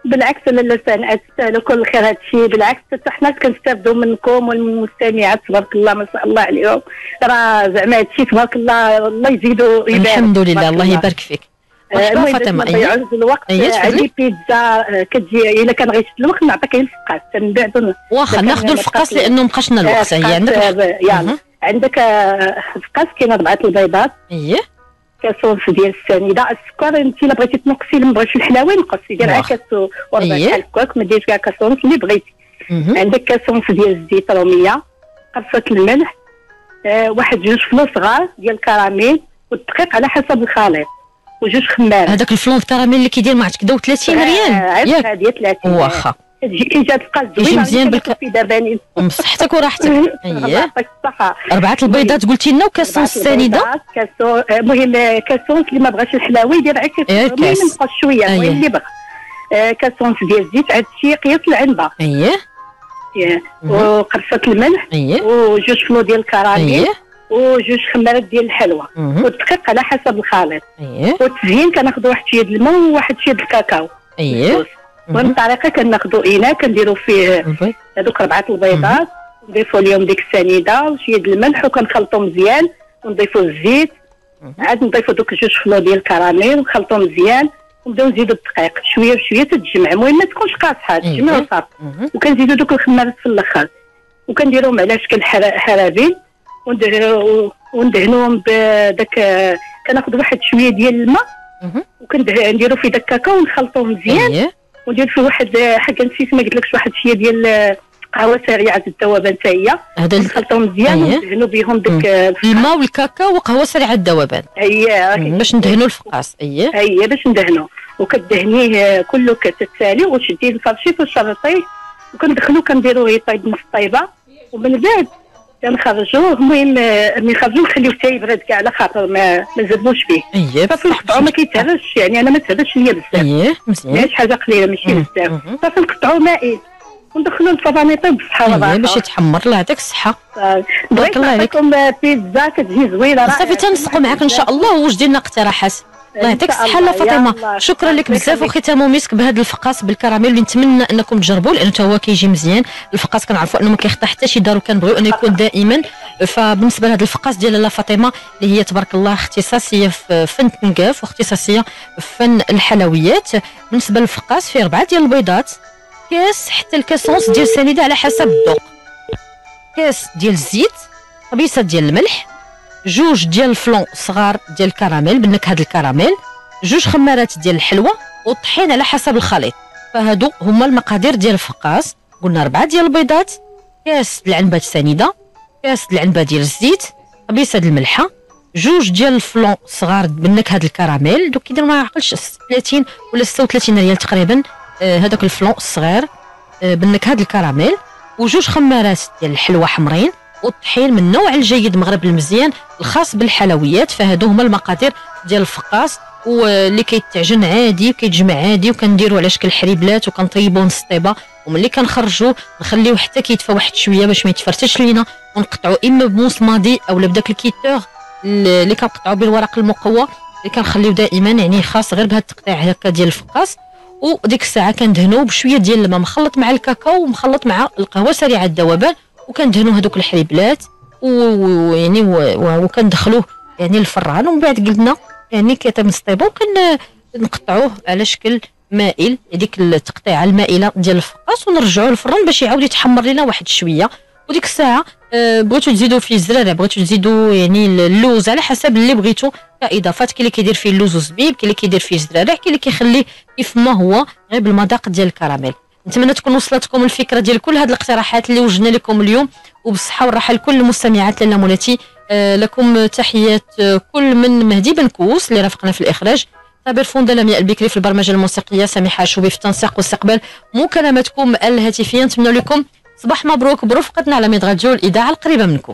بالعكس لاله سناء تستاهلوا كل خير. هذا الشيء بالعكس حتى حنا كنستافدوا منكم والمستمعات تبارك الله ما شاء الله عليهم. راه زعما هذا الشيء تبارك الله يزيدوا يبارك. الحمد لله الله يبارك فيك. مرحبا فاطمه. اييه الوقت عندي بيتزا كتجي الا كان غيشد الوقت نعطيك الفقاس من بعد واخا ناخذوا الفقاس لانه مابقاش لنا الوقت. هي عندك يلا عندك فقاس كاين 4 البيضات. اييه كاسونس ديال السنيده. السكر انت الا بغيتي تنقصي ما بغيتيش الحلاوه نقصي دير كاسو وربع بحال هكاك ما ديرش فيها كاسونس اللي بغيتي. عندك كاسونس ديال الزيت روميه، قرصه الملح، واحد 2 فلوس صغار ديال الكراميل والدقيق على حسب الخليط، وجوج خمارات. هذاك الفلون الكراميل اللي كيدير ما عرفت كدا 30 ريال ياك هذه 30 واخا كي جات تلقى يجي مزيان في دابانين بصحتك وراحتك. اييه يعطيك الصحه. 4 البيضات قلتي لنا وكاسونس السنيده. المهم كاسونس اللي ما بغاش الحلاوه يدير عكس المهم نقص شويه المهم اللي بغى. كاسونس ديال الزيت عاد شي قياس العنبه. اييه وقرصه الملح. وجوج فلو ديال الكراميل. وجوج خمارات ديال الحلوى والدقيق على حسب الخليط. والتزيين كناخذوا واحد شويه الماء وواحد شويه الكاكاو. المهم الطريقه كناخذوا اناء كنديروا فيه هذوك 4 البيضات ونضيفوا لهم ديك السنيده وشويه الملح وكنخلطوا مزيان ونضيفوا الزيت. عاد نضيفوا دوك 2 فلو ديال الكراميل ونخلطوا مزيان ونبداو نزيدوا الدقيق شويه بشويه تتجمع. المهم ما تكونش قاصحه تجمع وصافي. وكنزيدوا دوك الخمارات في الاخر وكنديروهم على شكل حرابيل وندهنوهم بداك. كناخذ واحد شويه ديال الماء وكنديروا فيه داك الكاكاو ونخلطوه مزيان. وندير فيه واحد حاجه نسيت ما قلت لكش واحد شويه ديال قهوه سريعه الذوبان حتى هي نخلطوهم مزيان وندهنوا بهم داك الماء والكاكاو وقهوه سريعه الذوبان. باش ندهنوا الفقاس. باش ندهنوا وكدهنيه كله كتتسالي وتشديه الفرشيط وتشرطيه وكندخلوه كنديروه يطيب نص طيبه ومن بعد كنخرجوه. المهم ملي نخرجوه نخليوه حتى يبرد كاع على خاطر ما نزربوش فيه. صافي نقطعوه ما كيتهرش يعني انا ما تهرش ليا بزاف. مزيان ماشي حاجه قليله ماشي بزاف. صافي نقطعوه مائي وندخلوه الفران يطيب بالصحه والراحه باش يتحمر. الله يعطيك الصحه. بغيت نعطيكم بيتزا كتجي زوينه. صافي تنسقوا معاك ان شاء الله ووجد لنا اقتراحات. الله يعطيك الصحه لا فاطمه. شكرا لك بزاف وختام مسك بهذا الفقاس بالكراميل اللي نتمنى انكم تجربوه لانه حتى هو كيجي مزيان. الفقاس كنعرفوا انه ما كيخطا حتى شي دار وكنبغيو انه يكون دائما. فبالنسبه لهذا الفقاس ديال لاله فاطمه اللي هي تبارك الله اختصاصيه في فن التنقاف واختصاصيه في فن الحلويات. بالنسبه للفقاس فيه 4 ديال البيضات، كاس حتى الكاسونس ديال السنيده على حسب الذوق، كاس ديال الزيت، قبيصه ديال الملح، 2 ديال الفلون صغار ديال الكراميل بالنكهه ديال الكراميل، 2 خمارات ديال الحلوى والطحين على حسب الخليط. فهادو هما المقادير ديال الفقاس. قلنا 4 ديال البيضات، كاس العنبه السنيده، كاس العنبه ديال الزيت، قبيصه ديال الملحه، 2 ديال الفلون صغار بالنكهه ديال الكراميل. دوك كيدير ما عقلش 30 ولا 36 ريال تقريبا هذاك الفلون الصغير بالنكهه ديال الكراميل، و2 خمارات ديال الحلوى حمرين والطحين من النوع الجيد مغرب المزيان الخاص بالحلويات. فهادو هما المقادير ديال الفقاس واللي كيتعجن عادي وكيتجمع عادي وكنديروا على شكل حريبلات وكنطيبوا نص طيبه وملي كنخرجوه نخليوه حتى كيدفى واحد شويه باش ما يتفرتش لينا ونقطعوا اما بموس ماضي اولا بداك الكيتور اللي كنقطعوا به الورق المقوى اللي كنخليو دائما يعني خاص غير بهذا التقطيع هكا ديال الفقاس. وديك الساعه كندهنوه بشويه ديال الماء مخلط مع الكاكاو ومخلط مع القهوه سريعه الذوبان وكندهنوا هذوك الحريبلات ويعني وكندخلوه يعني الفران ومن بعد قلنا يعني كيطيب نصطيبو نقطعوه على شكل مائل هذيك التقطيعه المائله ديال الفقاس ونرجعوه للفران باش يعاود يتحمر لنا واحد شويه. وديك الساعه بغيتو تزيدوا فيه الزرارع بغيتو تزيدوا يعني اللوز على حسب اللي بغيتو كاضافات. كاين اللي كيدير فيه اللوز والزبيب، كاين اللي كيدير فيه الزرارع، كاين اللي كيخليه كيف ما هو غير بالمذاق ديال الكراميل. نتمنى تكون وصلتكم الفكره ديال كل هذه الاقتراحات اللي وجدنا لكم اليوم وبالصحه والراحه لكل المستمعات لاله مولاتي. لكم تحيات كل من مهدي بن كوس اللي رافقنا في الاخراج، صابر فوندا لمياء البكري في البرمجه الموسيقيه، سميحه شوبي في التنسيق واستقبال مكالماتكم الهاتفيه. نتمنى لكم صباح مبروك برفقتنا على ميد راديو الاذاعه القريبه منكم.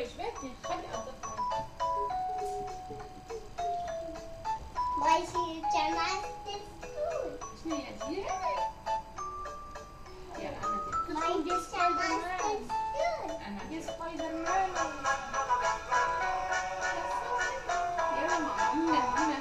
عجبتني خلي اضيفها بغيتي تعمل التلفون شنو هي ديالي يلا انا بغيتي تعمل التلفون انا ديال سبايدر مان يلا ماما هنا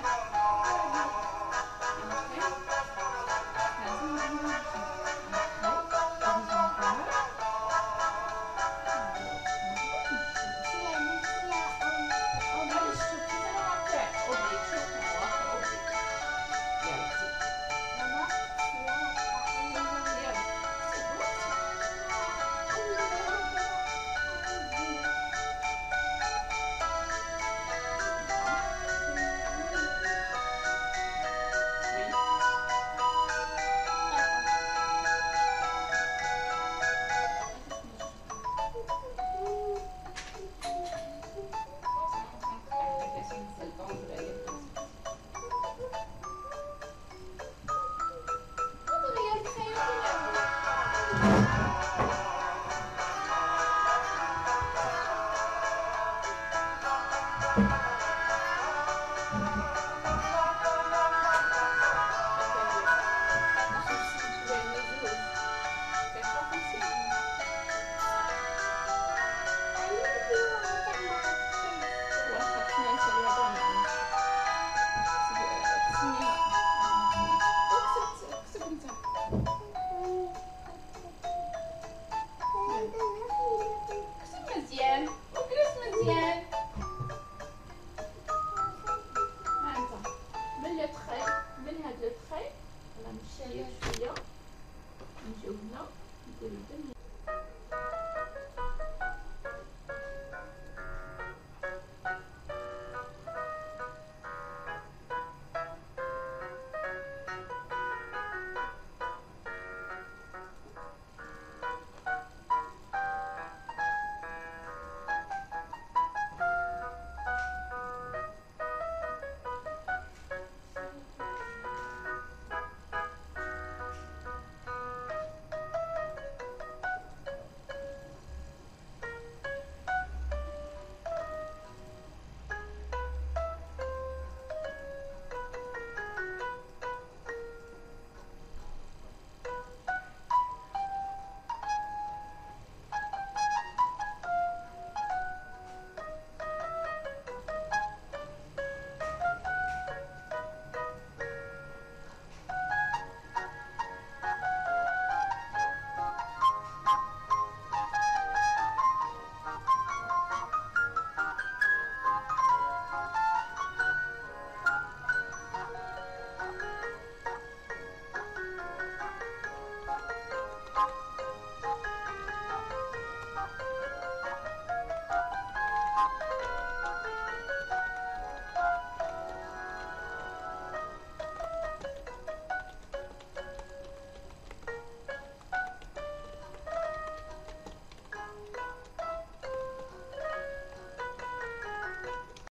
مزيان وجلس مزيان ها انت من لو تخي من هاد لو تخي انا نمشي شويه نجيو هنا نديرو